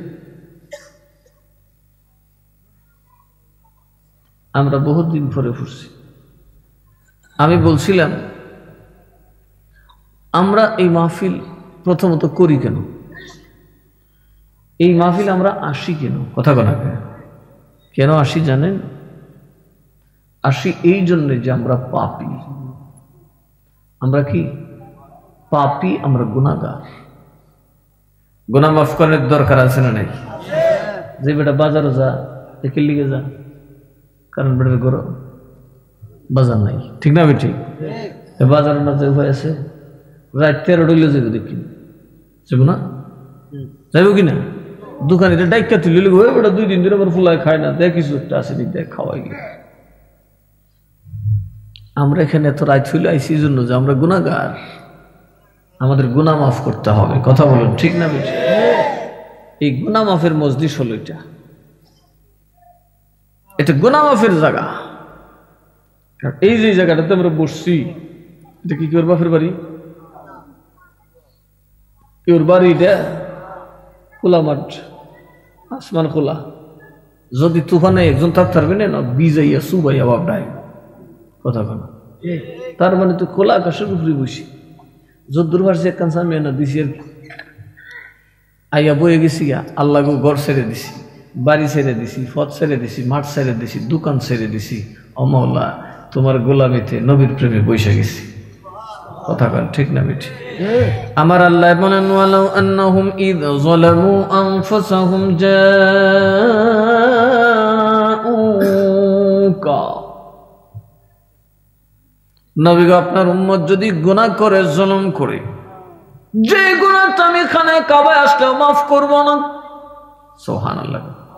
আমরা বহুত দিন পরে ফুরছি আমি বলছিলাম আমরা এই মাহফিল প্রথমত করি কেন এই মাহফিল আমরা আসি কেন কথা বলা কেন আসি জানেন আসি এই জন্য যে আমরা পাপী আমরা কি পাপী আমরা গুনাহগার গুনাহ মাফ করার দরকার আছে না নাই যে বেটা বাজারও যা দেখে লিগে যা, কারণ বেটার ঘর বাজার নাই, ঠিক না বেটি? বাজার না যে উপায় আছে, রাত তেরো ডইলে যাবো দেখি, যাবো না? যাইব কিনা? দোকানিটা ডাইকা তুলে লিখবো, বেটা দুই দিন ধরে আমার ফুলায় খায় না, দেখ কিছু একটা আসে নি, দেখ খাওয়াই গিয়ে। আমরা এখানে এত রাত হইলে আইসি এই জন্য যে আমরা গুনাহগার, আমাদের গুনাহ মাফ করতে হবে। কথা বলুন, ঠিক না বেটি? এই গুনাহ মাফের মজলিস হলো এটা, এটা গুনাহ মাফের জায়গা। এই যে জায়গাটাতে আমরা বসছি, এটা কি কেউর বাপের বাড়ি? কেউর বাড়ি? এটা খোলা মাঠ, আসমান খোলা, যদি তুফানে একজন থাকতে পারবে না, বিজাইয়া সুবাইয়া বাপডায়। কথা কেন? তার মানে তো খোলা আকাশের উপরে বসি, যদ্দুর ভার্সি এক কাঁচা মেয়ে না দিছি, আইয়া বয়ে গেছি গা, আল্লাহ গো ঘর ছেড়ে দিছি, বাড়ি ছেড়ে দিছি, পথ ছেড়ে দিছি, মাঠ ছেড়ে দিছি, দোকান ছেড়ে দিছি, অমলা তোমার গোলামিতে নবীর প্রেমে বসে গেছি। কথা কেন? ঠিক না বেটি? আমার আল্লাহ বলেন, ওয়ালাউ আন্নাহুম ইয যালামু আনফুসাহুম জাউকা, নবী গো আপনার উম্মত যদি গুনাহ করে, জুলুম করে, যে গুনাহটা আমি খানায় কাবায় আসলেও মাফ করব না, সুবহানাল্লাহ,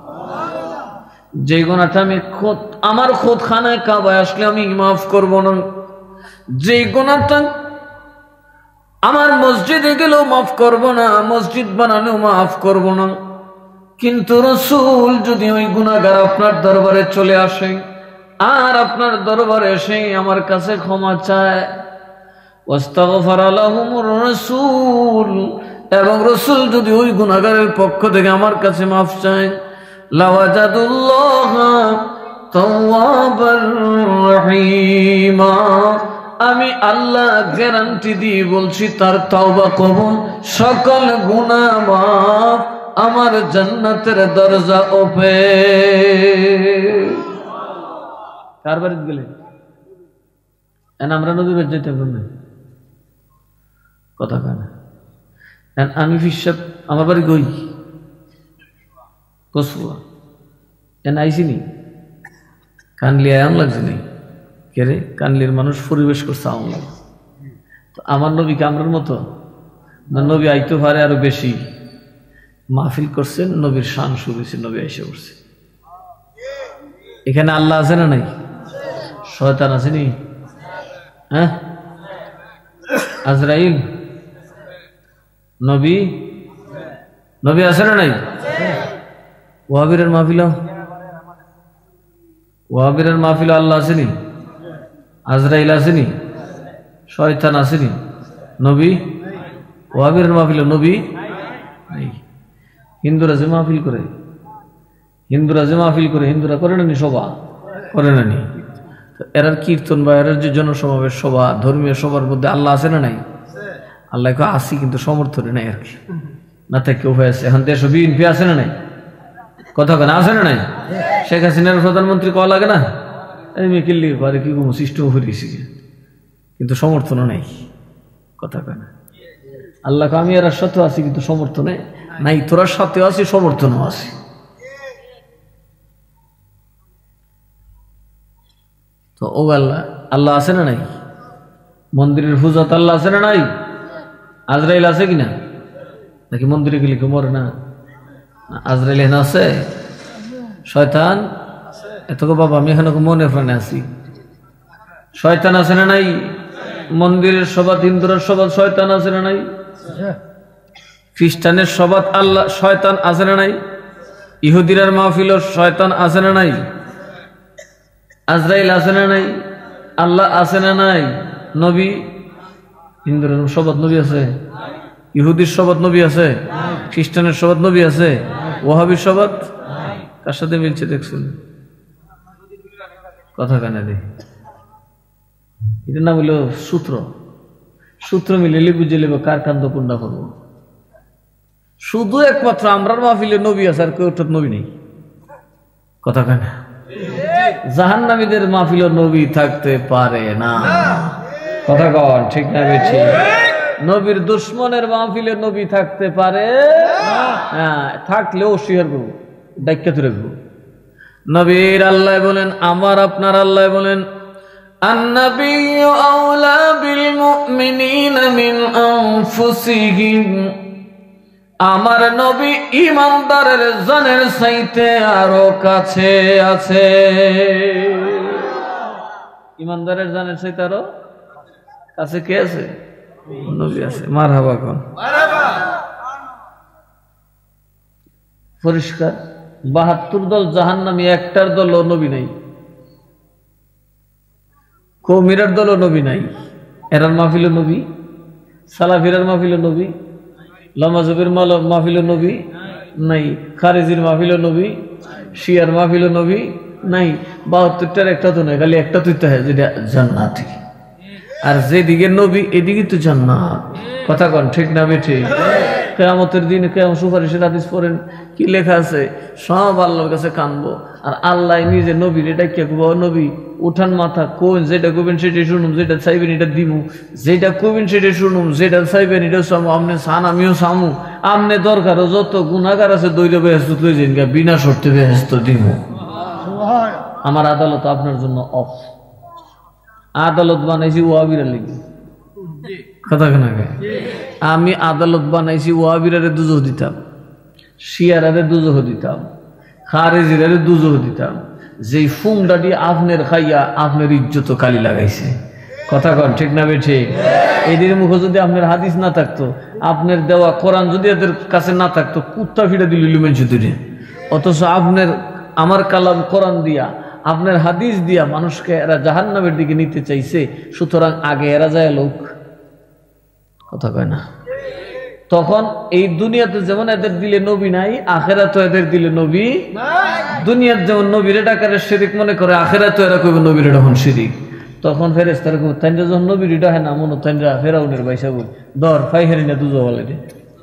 যে গুনাহটা আমি খোদ আমার খোদ খানায় কাবায় আসলে আমি মাফ করব না, যে গুনাহটা আমার মসজিদে গেলেও মাফ করব না, মসজিদ বানালেও মাফ করব না, কিন্তু রাসূল যদি ওই গুনাহগার আপনার দরবারে চলে আসে আর আপনার দরবারে এসে আমার কাছে ক্ষমা চায়, ওয়াস্তাগফারা লাহুমুর রাসূল, এবং রাসূল যদি ওই গুনাহগারের পক্ষ থেকে আমার কাছে মাফ চায়, লাওয়াজাদুল্লাহ তাওয়াবার রহিমা, আমি আল্লাহ গ্যারান্টি দিয়ে বলছি তার তওবা কবুল, সকল গুনাহ মাফ, আমার জান্নাতের দরজা ওপেন। কার বাড়িতে গেলে আমরা নবী বাড়ি যেতে পারবো না? কথা কেন? আমি ফিসাব আমার বাড়ি গই কসুয়া এন আইসি নি, কানলি আয়াম লাগছে নি, কে রে? কানলির মানুষ পরিবেশ করছে আম লাগে। তো আমার নবী কামরার মতো না, নবী আইতে পারে আরো বেশি। মাহফিল করছেন, নবীর শান শুরু হয়েছে, নবী এসে পড়ছে। এখানে আল্লাহ আছে না নাই? শয়তান আসেনি? হ্যাঁ, আজরাইল, নবী, নবী আছে না নাই? ওয়াহাবীরের মাহফিল, ওয়াহাবীরের মাহফিল আল্লাহ আসেনি? আজরাইল আসেনি? শয়তান আসেনি? নবী, ওয়াহাবীরের মাহফিল নবী নাই। হিন্দুরা যে মাহফিল করে, হিন্দুরা যে মাহফিল করে, হিন্দুরা করে নানি সভা? করে নানি? এরার কীর্তন বা এরার যে জনসমাবেশ সভা, ধর্মীয় সভার মধ্যে আল্লাহ আছে না নাই? আল্লাহ আসি কিন্তু সমর্থনে নাই আর কি, না থাকে উপায় আছে। এখন দেশ বিএনপি আছে না নাই? কথা কেন? আছে না নাই? শেখ হাসিনার প্রধানমন্ত্রী কওয়া লাগে না? আমি কিল্লি পারে কি কোনো সিস্টেম হয়েছি, কিন্তু সমর্থনও নাই। কথা কেন? আল্লাহ আমি এর সাথে আছি কিন্তু সমর্থনে নাই, তোরার সাথেও আছি, সমর্থনও আছি। তো ও আল্লাহ, আল্লাহ আছে না নাই? মন্দিরের হুজত আল্লাহ আছে না নাই? আজরাইল আছে কিনা? নাকি মন্দিরে গেলে কেউ মরে না? আজরাইল এখানে আছে, শয়তান এত বাবা, আমি এখানে মনে প্রাণে আছি। শয়তান আছে না নাই? মন্দিরের সবাত, হিন্দুরের সবাত শয়তান আছে না নাই? খ্রিস্টানের সবাত আল্লাহ শয়তান আছে না নাই? ইহুদিরার মাহফিল শয়তান আছে না নাই? আজরাইল আছে না নাই? আল্লাহ আছে না নাই? নবী, হিন্দুরের সবাত নবী আছে? ইহুদির সবাত নবী আছে? খ্রিস্টানের সবাত নবী আছে? ওয়াহাবির সবাত কার সাথে মিলছে দেখছেন? কথা কানে দে, এটার নাম হইল সূত্র। সূত্র মিলে বুঝে নেব কার কান্দ কোনটা করবো। শুধু একমাত্র আমরার মাহফিলে নবী আছে, আর কেউ নবী নেই। কথা কানে? জাহান্নামীদের মাহফিলে নবী থাকতে পারে না। কথা কন ঠিক না বেঠি? নবীর দুশ্মনের মাহফিলে নবী থাকতে পারে, হ্যাঁ থাকলেও শিয়ার করবো। ডাক্কাত রাখবো। নবীর আল্লাহ বলেন, আমার আপনার আল্লাহ বলেন, আন-নাবিয়্যু আওলা বিল মুমিনিনা মিন আনফুসিহিম, আমার নবী ঈমানদারের জানের চাইতে আরো কাছে আছে। ঈমানদারের জানের চাইতে আরো কাছে কে আছে? নবী আছে। মারহাবা কোন? পরিষ্কার। বাহাত্তর দল জাহান্নামী, একটার দল নবী নাই। কৌমিরার দল নবী নাই। এরার মাহফিল নবী, সালাফিরার মাহফিল নবী, লামাজবের মাহফিল নবী নাই, খারেজির মাহফিল নবী, শিয়ার মাহফিল নবী নাই। বাহাত্তরটার একটা তো নাই, খালি একটা তুই তো, যেটা জান্নাতি। আর যেদিকে নবী এদিকে তো জান্নাত। কথা কন ঠিক না বেঠে? কিয়ামতের দিন কিয়ামত সুপারিশের হাদিস পড়েন, কি লেখা আছে? সব আল্লাহর কাছে কানবো, আর আল্লাহ নিজে নবীর এটা কে কব, নবী উঠান মাথা কোন, যেটা কবেন সেটা শুনুম, যেটা চাইবেন এটা দিমু, যেটা কবেন সেটা শুনুম, যেটা চাইবেন এটা সামু, আমনে চান আমিও সামু, আমনে দরকার যত গুনাহগার আছে দৈর্য বেহেস্ত লই যান গা, বিনা শর্তে বেহেস্ত দিমু। আমার আদালত আপনার জন্য অফ। আদালত বানাইছি ওয়াহাবিরা লিখি, কথা কেন? আমি আদালত বানাইছি ওয়াহাবিরারে দুজহ দিতাম, শিয়ারারে দুজহ দিতাম, খারেজিরারে দুজহ দিতাম। যেই ফুংডা দিয়ে আপনার খাইয়া আপনার ইজ্জত কালি লাগাইছে। কথা কন ঠিক না বেঠে? এদের মুখে যদি আপনার হাদিস না থাকতো, আপনার দেওয়া কোরআন যদি এদের কাছে না থাকতো, কুত্তা ফিরে দিল লুমেন চুতুরে। অথচ আপনার আমার কালাম কোরআন দিয়া, আপনার হাদিস দিয়া মানুষকে এরা জাহান্নামের দিকে নিতে চাইছে। সুতরাং আগে এরা যায় লোক, কথা কয় না? তখন এই দুনিয়াতে যেমন এদের দিলে নবী নাই, আখেরাতে এদের দিলে নবী। দুনিয়ার যেমন নবীরে ডাকারে শিরিক মনে করে, আখেরাতে এরা কইবে নবীরে তখন শিরিক। তখন ফেরেশতারা কইবে তাইরা যখন নবীর ডাহে না মনো, তাইরা ফেরাউনের বাইসা বল দর ফাই হেরিনা দুজো বলে দে।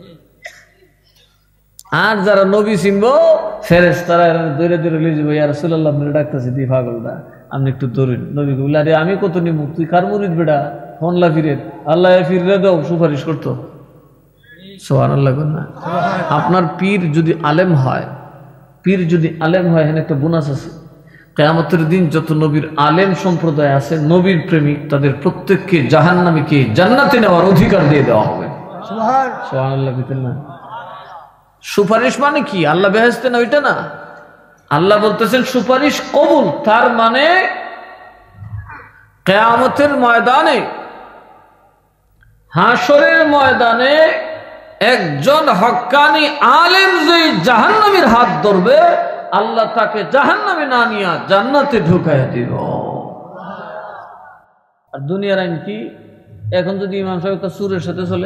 আর যারা নবী চিনবো, ফেরেশতারা এরা দৌড়ে দৌড়ে লিয়ে যাবে, ইয়া রাসূলুল্লাহ আপনারা ডাকতেছে দি পাগলটা, আপনি একটু দৌড়েন। নবী বলে, আরে আমি কত নিমু, তুই কার মুরিদ বেটা, ফোনলা ফিরে আল্লাহ ফিরে দাও, সুপারিশ করতো। সুবহানাল্লাহ না? আপনার পীর যদি আলেম হয়, পীর যদি আলেম হয়, এখানে একটা বোনাস আছে। কিয়ামতের দিন যত নবীর আলেম সম্প্রদায় আছে, নবীর প্রেমিক, তাদের প্রত্যেককে জাহান্নামীকে জান্নাতে নেওয়ার অধিকার দিয়ে দেওয়া হবে। সুবহানাল্লাহ না? সুপারিশ মানে কি? আল্লাহ বেহেশতে না ওইটা না। আল্লাহ বলতেছেন সুপারিশ কবুল। তার মানে কিয়ামতের ময়দানে, হাসরের ময়দানে একজন হক্কানি আলেম যে জাহান্নামীর হাত ধরবে, আল্লাহ তাকে জাহান্নামে না নিয়া জান্নাতে ঢুকাইয়া দিব। আর দুনিয়ার আইন কি? এখন যদি ইমাম সাহেব তার সুরের সাথে চলে,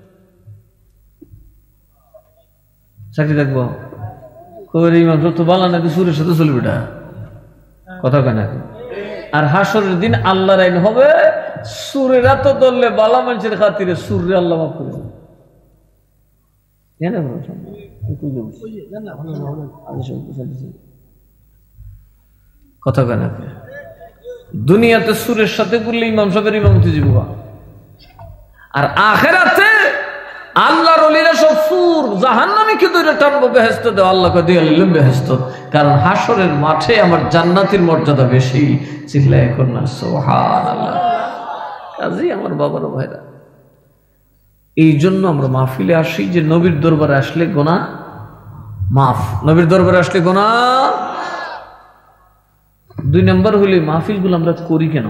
চাকরি দেখবো। কবির ইমাম সাহেব তো বালা নাকি সুরের সাথে চলবে, এটা কথা কেন? আর হাসরের দিন আল্লাহর আইন হবে, সুরেরা তো ধরলে বালা মানুষের খাতিরে সুরে আল্লাহ মাফ করে দেবে। কথা কেন? দুনিয়াতে সুরের সাথে করলে ইমাম সাহেবের ইমামতি জীব, আর আখেরাতে আল্লাহর ওলিরা সব সুর জাহান্নামীকে ধরে টানবো বেহেশতে দেও, আল্লাহকে দিয়ে নিলাম বেহেশত। কারণ হাসরের মাঠে আমার জান্নাতের মর্যাদা বেশি। চিল্লায় এখন না সুবহানাল্লাহ। কাজেই আমার বাবার ভাইরা, এই জন্য আমরা মাহফিলে আসি যে নবীর দরবারে আসলে গুনাহ মাফ। নবীর দরবারে আসলে গুনাহ। দুই নম্বর হলে মাহফিলগুলো আমরা করি কেন?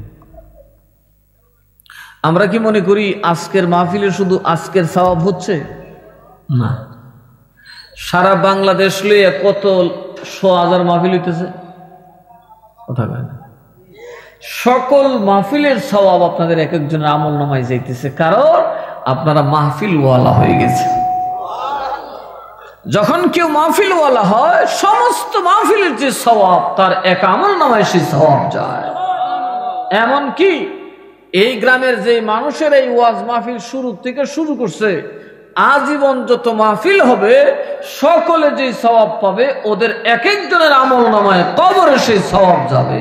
আমরা কি মনে করি আজকের মাহফিলে শুধু আজকের সওয়াব হচ্ছে? না, সারা বাংলাদেশ লইয়া কত শো হাজার মাহফিল হইতেছে, কথা কয় না? সকল মাহফিলের সওয়াব আপনাদের এক একজনের আমল নামায় যাইতেছে, কারণ আপনারা মাহফিল ওয়ালা হয়ে গেছে। যখন কেউ মাহফিল ওয়ালা হয়, সমস্ত মাহফিলের যে সওয়াব তার এক আমল নামায় সেই সওয়াব যায়। এমন কি এই গ্রামের যে মানুষের এই ওয়াজ মাহফিল শুরু থেকে শুরু করছে, আজীবন যত মাহফিল হবে সকলে যে সওয়াব পাবে, ওদের এক একজনের আমল নামায় কবরে সেই সওয়াব যাবে।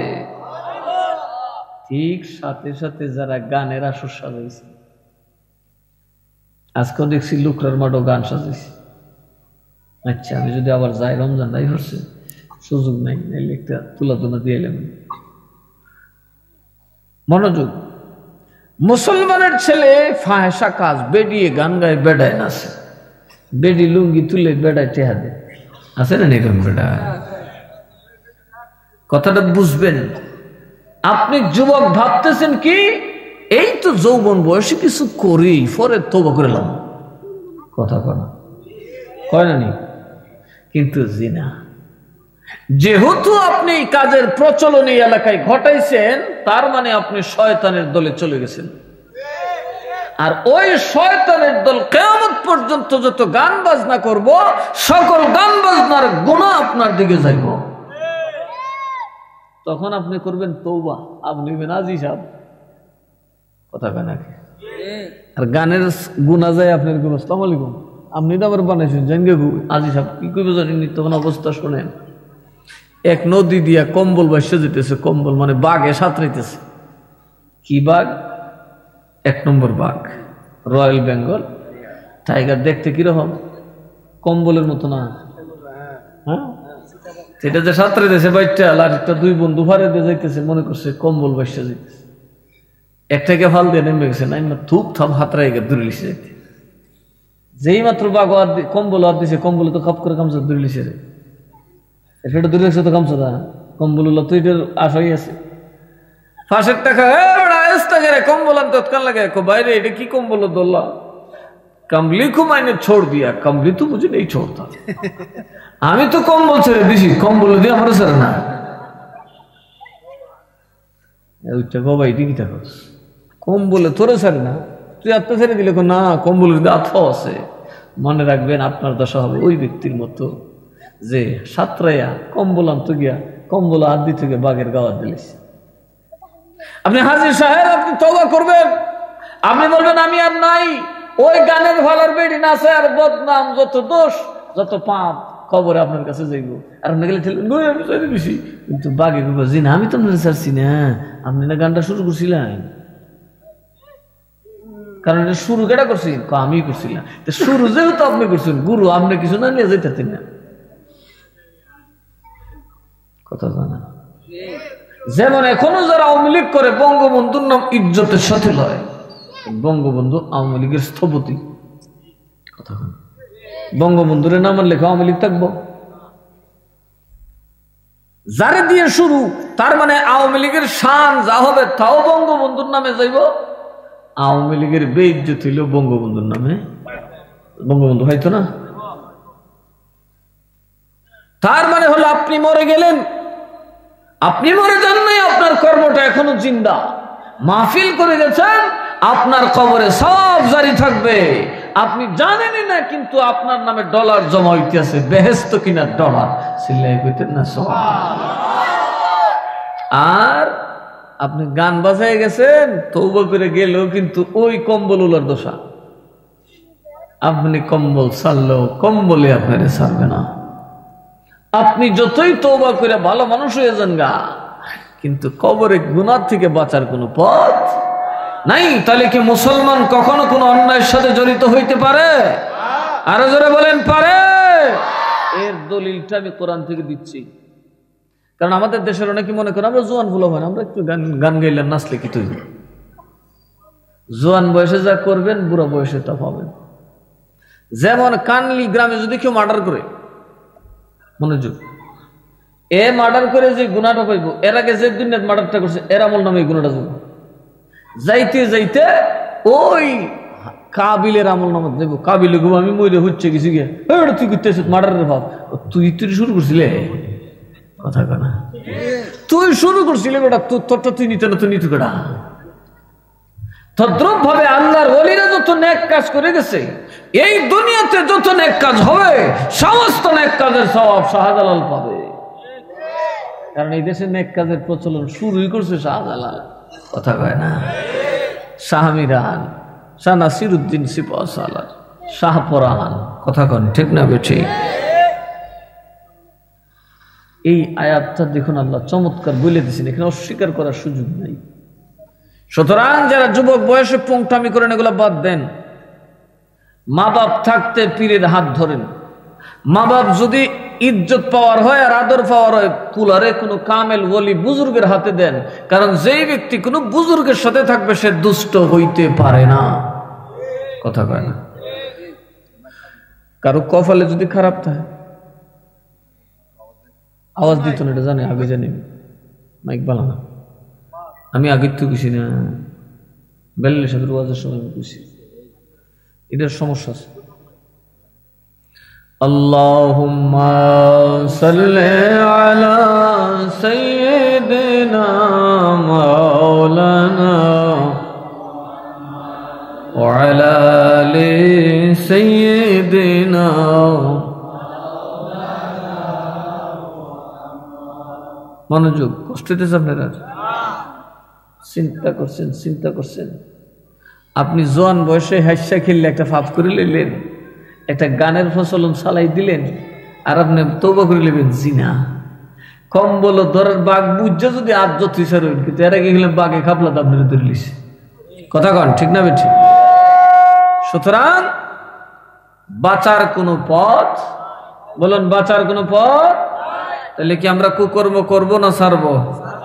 ঠিক সাথে সাথে যারা গানের আসর সাজাইছে, আজকেও দেখছি লুকরার মাঠও গান সাজাইছে, আচ্ছা আমি যদি আবার যাই, রমজান নাই হচ্ছে, সুযোগ নাই, নাইলে একটা তুলা তুলা দিয়ে এলাম। মনোযোগ, মুসলমানের ছেলে ফাহেসা কাজ, বেডিয়ে গান গায়ে, বেড়ায় নাচে, বেডি লুঙ্গি তুলে বেড়ায় টেহা দেয়, আছে না এরকম বেড়া? কথাটা বুঝবেন। আপনি যুবক ভাবতেছেন কি এই তো যৌবন বয়সে কিছু করি, পরে তওবা করলাম, কথা কনা কয় না নি? কিন্তু জিনা, যেহেতু আপনি এই কাজের প্রচলন এই এলাকায় ঘটাইছেন, তার মানে আপনি শয়তানের দলে চলে গেছেন। আর ওই শয়তানের দল কিয়ামত পর্যন্ত যত গান বাজনা করব, সকল গান বাজনার গুনাহ আপনার দিকে যাইব। তখন আপনি করবেন তওবা, আপনি হবেন আজি সাহেব, কথা কয় নাকি? আর গানের গুনাহ যায় আপনার গুনাহ। আসসালামু আলাইকুম, আপনি তো আবার বানাইছেন জানগে গু আজি সাহেব কি কইবে জানেন? তখন অবস্থা শোনেন, এক নদী দিয়া কম্বল ভাসে যেতেছে, কম্বল মানে বাঘে সাঁতরাইতেছে। কি বাঘ? এক নম্বর বাঘ, রয়্যাল বেঙ্গল টাইগার। দেখতে কিরকম? কম্বলের মতো না? হ্যাঁ, সেটা যে সাঁতরাইতেছে বাইরটা, আর একটা দুই বন্ধু ফারে দিয়ে যাইতেছে, মনে করছে কম্বল ভাসে যেতেছে, একটাকে ফাল দিয়ে নেমে গেছে, নাই না থুপ থাপ হাতরাই গে দূরে লিখে যাইতে। যেই মাত্র বাঘ আর কম্বল আর দিছে, কম্বলে তো খাপ করে কামচা দূরে লিখে রে, সেটা দূরে গেছে তো কামচা দা কম্বল তো এটার আশাই আছে। ফাঁসের টাকা কম্বল আনতে কান লাগে, বাইরে এটা কি কম্বল দোল্লা, কমলি কো মাইনে ছোড় দিয়া, কমলি তো মুঝে নেই ছোড়তা, আমি তো কম্বল ছেড়ে দিছি, কম্বল দিয়ে আমার ছেড়ে না। ওইটা বাবা এটি কি থাকো, কম্বলে তোরে ছেড়ে না, তুই আত্মা ছেড়ে দিলে না, কম্বলের আত্মা আছে। মনে রাখবেন আপনার দশা হবে ওই ব্যক্তির মতো যে সাতরাইয়া কম্বল আনতে গিয়া কম্বল হাত দিতে গিয়ে বাঘের গাওয়া দিলিস। আপনি হাজির সাহেব, আপনি তওবা করবেন, আপনি বলবেন আমি আর নাই, ওই গানের ভালার বেড়ি নাচে আর বদনাম, যত দোষ যত পাপ খবরে আপনার কাছে যাইব। আর আপনি গেলে আমি চাইতে বেশি, কিন্তু বাঘে জি না, আমি তো আপনার চাচ্ছি না, আপনি না গানটা শুরু করছিলেন, কারণ এটা শুরু কেটা করছি, আমি করছিলাম, শুরু যেহেতু আপনি করছেন, গুরু আপনি কিছু না নিয়ে যাইতেন না, কথা জানা। যেমন এখনো যারা আওয়ামী লীগ করে, বঙ্গবন্ধুর নাম ইজ্জতের সাথে লয়, বঙ্গবন্ধু আওয়ামী লীগের স্থপতি, কথা বল, বঙ্গবন্ধুর নাম লেখা আওয়ামী লীগ থাকবো? যারে দিয়ে শুরু, তার মানে আওয়ামী লীগের শান যা হবে তাও বঙ্গবন্ধুর নামে যাইব। আওয়ামী লীগের বেইজ্জত হইল বঙ্গবন্ধুর নামে, বঙ্গবন্ধু হয়তো না। তার মানে হলো আপনি মরে গেলেন, আপনি মরে যান নাই, আপনার কর্মটা এখনো জিন্দা, মাহফিল করে গেছেন, আপনার কবরে সব জারি থাকবে, আপনি জানেনই না, কিন্তু আপনার নামে ডলার জমা হইতে আছে, বেহেস্ত কিনা ডলার, সিল্লাই কইতেন না সুবহানাল্লাহ। আর আপনি গান বাজায় গেছেন, তওবা করে গেলেও কিন্তু ওই কম্বলওয়ালার দোষা, আপনি কম্বল ছাড়লেও কম্বলে আপনারে ছাড়বে না। আপনি যতই তওবা করে ভালো মানুষ হয়ে যান গা, কিন্তু কবরে গুনাহ থেকে বাঁচার কোনো পথ নাই। তাহলে কি মুসলমান কখনো কোনো অন্যায়ের সাথে জড়িত হইতে পারে? আরো জোরে বলেন পারে? এর দলিলটা আমি কোরআন থেকে দিচ্ছি। কারণ আমাদের দেশের অনেকে মনে করেন আমরা জোয়ান ভুলো হয়, আমরা একটু গান গান গাইলে নাচলে কি তৈরি, জোয়ান বয়সে যা করবেন বুড়া বয়সে তা পাবেন। যেমন কানলি গ্রামে যদি কেউ মার্ডার করে, মনোযোগ, এ মার্ডার করে যে গুনাহটা পাইব, এর আগে যে দুনিয়ার মার্ডারটা করছে এর আমল নামে এই গুনাহটা যাবে, যাইতে যাইতে ওই কাবিলের আমল নামে দেব, কাবিলে গো আমি মরে হচ্ছে কিছু গিয়ে তুই করতেছ মার্ডারের ভাব, তুই তুই শুরু করছিলে, কথা কেনা তুই শুরু করছিলে বেটা, তোরটা তুই নিতে না, তুই নিতে কেটা। তদ্রুপ ভাবে আল্লাহর ওলিরা যত নেক কাজ করে গেছে, এই দুনিয়াতে যত নেক কাজ হবে সমস্ত নেক কাজের সওয়াব শাহজালাল পাবে। কারণ এই দেশে নেক কাজের প্রচলন শুরুই করছে শাহজালাল, কথা কয় না? শাহ মিরান, শাহ নাসিরউদ্দিন সিপাহসালার, শাহ পরান, কথা কন ঠিক না বেঠি? এই আয়াতটা দেখুন আল্লাহ চমৎকার বলে দিয়েছেন, এখানে অস্বীকার করার সুযোগ নাই। সুতরাং যারা যুবক বয়সে পুংটামি করেন এগুলো বাদ দেন। মা বাপ থাকতে পীরের হাত ধরেন, মা বাপ যদি ইজ্জত পাওয়ার হয় আর আদর পাওয়ার হয়, কুলারে কোনো কামেল ওলি বুজুর্গের হাতে দেন, কারণ যেই ব্যক্তি কোনো বুজুর্গের সাথে থাকবে সে দুষ্ট হইতে পারে না। কথা কয় না? কারো কপালে যদি খারাপ থাকে, আওয়াজ দিত না, এটা জানে, আগে জানি, মাইক বালা না, আমি আগের তো খুশি না, বেল্লে সাথে ওয়াজের সময় আমি খুশি, এটার সমস্যা আছে। আল্লাহুম্মা সাল্লি আলা সাইয়্যিদিনা মাওলানা ওয়া আলা আলি সাইয়্যিদিনা। মনোযোগ, কষ্ট হইতেছে আপনারা? চিন্তা করছেন, চিন্তা করছেন। আপনি জোয়ান বয়সে হাস্যা খেললে একটা ফাপ করে লইলেন, একটা গানের প্রচলন চালাই দিলেন, আর আপনি তওবা করে নেবেন জিনা। কম বলো ধরার বাঘ বুঝছে যদি আজ যত ইচ্ছার হইল, কিন্তু এর আগে গেলে বাঘে খাপলা তো আপনারা ধরে লিছে। কথা কন, ঠিক না বেঠি? সুতরাং বাঁচার কোনো পথ, বলুন বাঁচার কোনো পথ, তাহলে কি আমরা কুকর্ম করবো না ছাড়বো?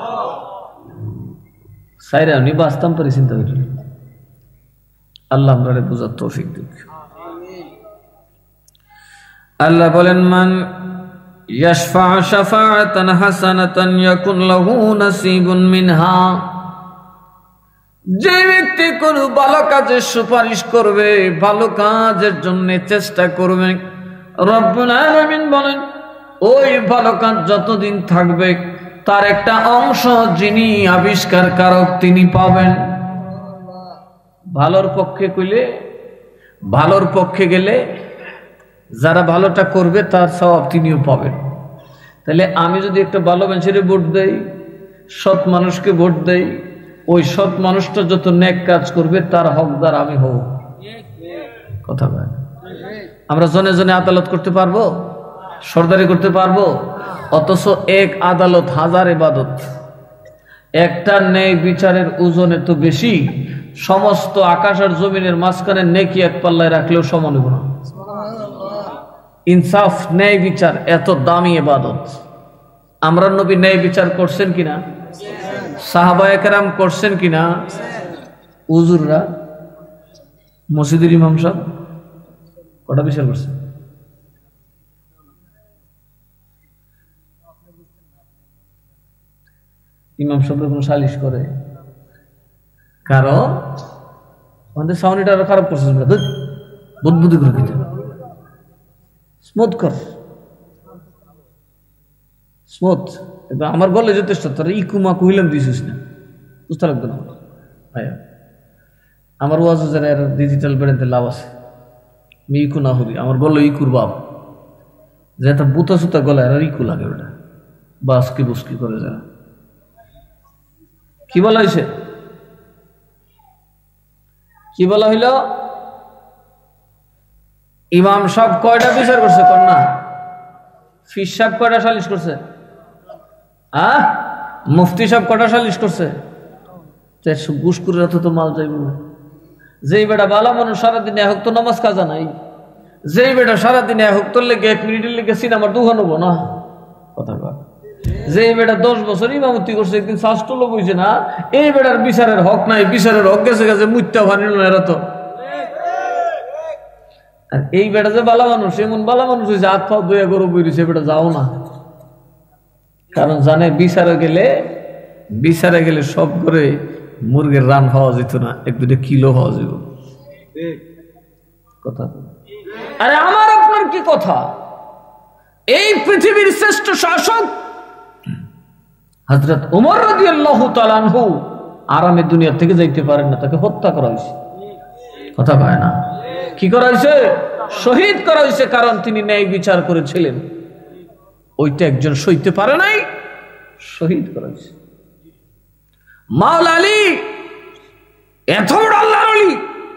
সাইরা উনি বাঁচতাম পরে চিন্তা করি। আল্লাহ আমরা বুঝার তৌফিক দিক। আল্লাহ বলেন, মান ইয়াশফা শাফাআতান হাসানাতান ইয়াকুন লাহু নাসিবুন মিনহা, যে ব্যক্তি কোনো ভালো কাজের সুপারিশ করবে, ভালো কাজের জন্য চেষ্টা করবে, রব্বুল আলামিন বলেন ওই ভালো কাজ যতদিন থাকবে তার একটা অংশ যিনি আবিষ্কারকারক তিনি পাবেন। ভালোর পক্ষে কইলে, ভালোর পক্ষে গেলে যারা ভালোটা করবে তার সওয়াব তিনিও পাবেন। তাহলে আমি যদি একটা ভালো মানুষের ভোট দেই, সৎ মানুষকে ভোট দেই, ওই সৎ মানুষটা যত নেক কাজ করবে তার হকদার আমি হব। কথা বলেন, আমরা জনে জনে আদালত করতে পারবো, সরদারি করতে পারবো? অথচ এক আদালত হাজার ইবাদত, একটা ন্যায় বিচারের ওজন এত বেশি, সমস্ত আকাশ আর জমিনের মাঝখানে নেকি এক পাল্লায় রাখলেও সমান হবে না। ইনসাফ, ন্যায় বিচার এত দামি ইবাদত। আমরা নবী ন্যায় বিচার করছেন কিনা? সাহাবায়ে কেরাম করছেন কিনা? হুজুররা, মসজিদের ইমাম সাহেব কটা বিচার করছে? ইমাম সাহেব কোন সালিশ করে? কারণ আমাদের সাউন্ডটা আরো খারাপ করছে, বুদ্ধি করে দিতে স্মুথ কর, স্মুথ। আমার বললে যথেষ্ট, তোর ইকুমা কইলাম দিছিস না, বুঝতে লাগতো না ভাইয়া। আমার ওয়াজ যারা ডিজিটাল বেড়াতে লাভ আছে, আমি ইকু না হবি, আমার বললো ইকুর বাপ, যেটা বুতা সুতা গলায় আর ইকু লাগে ওটা, বাসকি বুসকি করে যারা। কি বলা হয়েছে? কি বলা হইল? ইমাম সাহেব কয়টা বিচার করছে? কন্যা ফিস সাহেব কয়টা সালিশ করছে? আহ মুফতি সাহেব কয়টা সালিশ করছে? ঘুষকুরের তো মাল যাইব না। যেই বেটা বালা মানুষ সারাদিনে এক তো নামাজ কাজা নাই, যেই বেটা সারাদিনে এক তোর লেগে এক মিনিটের লেগে সিনেমার দুঘা নেবো না। কথা কয়, যেই বেটা দশ বছর ইমামতি করছে, একদিন শাস্ত্র বইছে না, এই বেটার বিচারের হক নাই, বিচারের হক গেছে গেছে মুত্যা ভানিল না এরা তো। আর এই বেটা যে বালা মানুষ, এমন বালা মানুষ হয়েছে হাত পা দয়া গরু বইছে, বেটা যাও না। কারণ জানে বিচারে গেলে, বিচারে গেলে সব করে মুরগের রান খাওয়া যেত না, এক দুটো কিলো খাওয়া যেত। কথা, আরে আমার আপনার কি কথা? এই পৃথিবীর শ্রেষ্ঠ শাসক হযরত ওমর রাদিয়াল্লাহু তাআলা আনহু আরামে দুনিয়া থেকে যাইতে পারেন না, তাকে হত্যা করা হয়েছে। কথা কয় না? কি করা হয়েছে? শহীদ করা হয়েছে, কারণ তিনি ন্যায় বিচার করেছিলেন। ওইটা একজন সইতে পারে নাই, শহীদ করা হয়েছে। মাওলা আলী এত বড় আল্লাহর ওলি,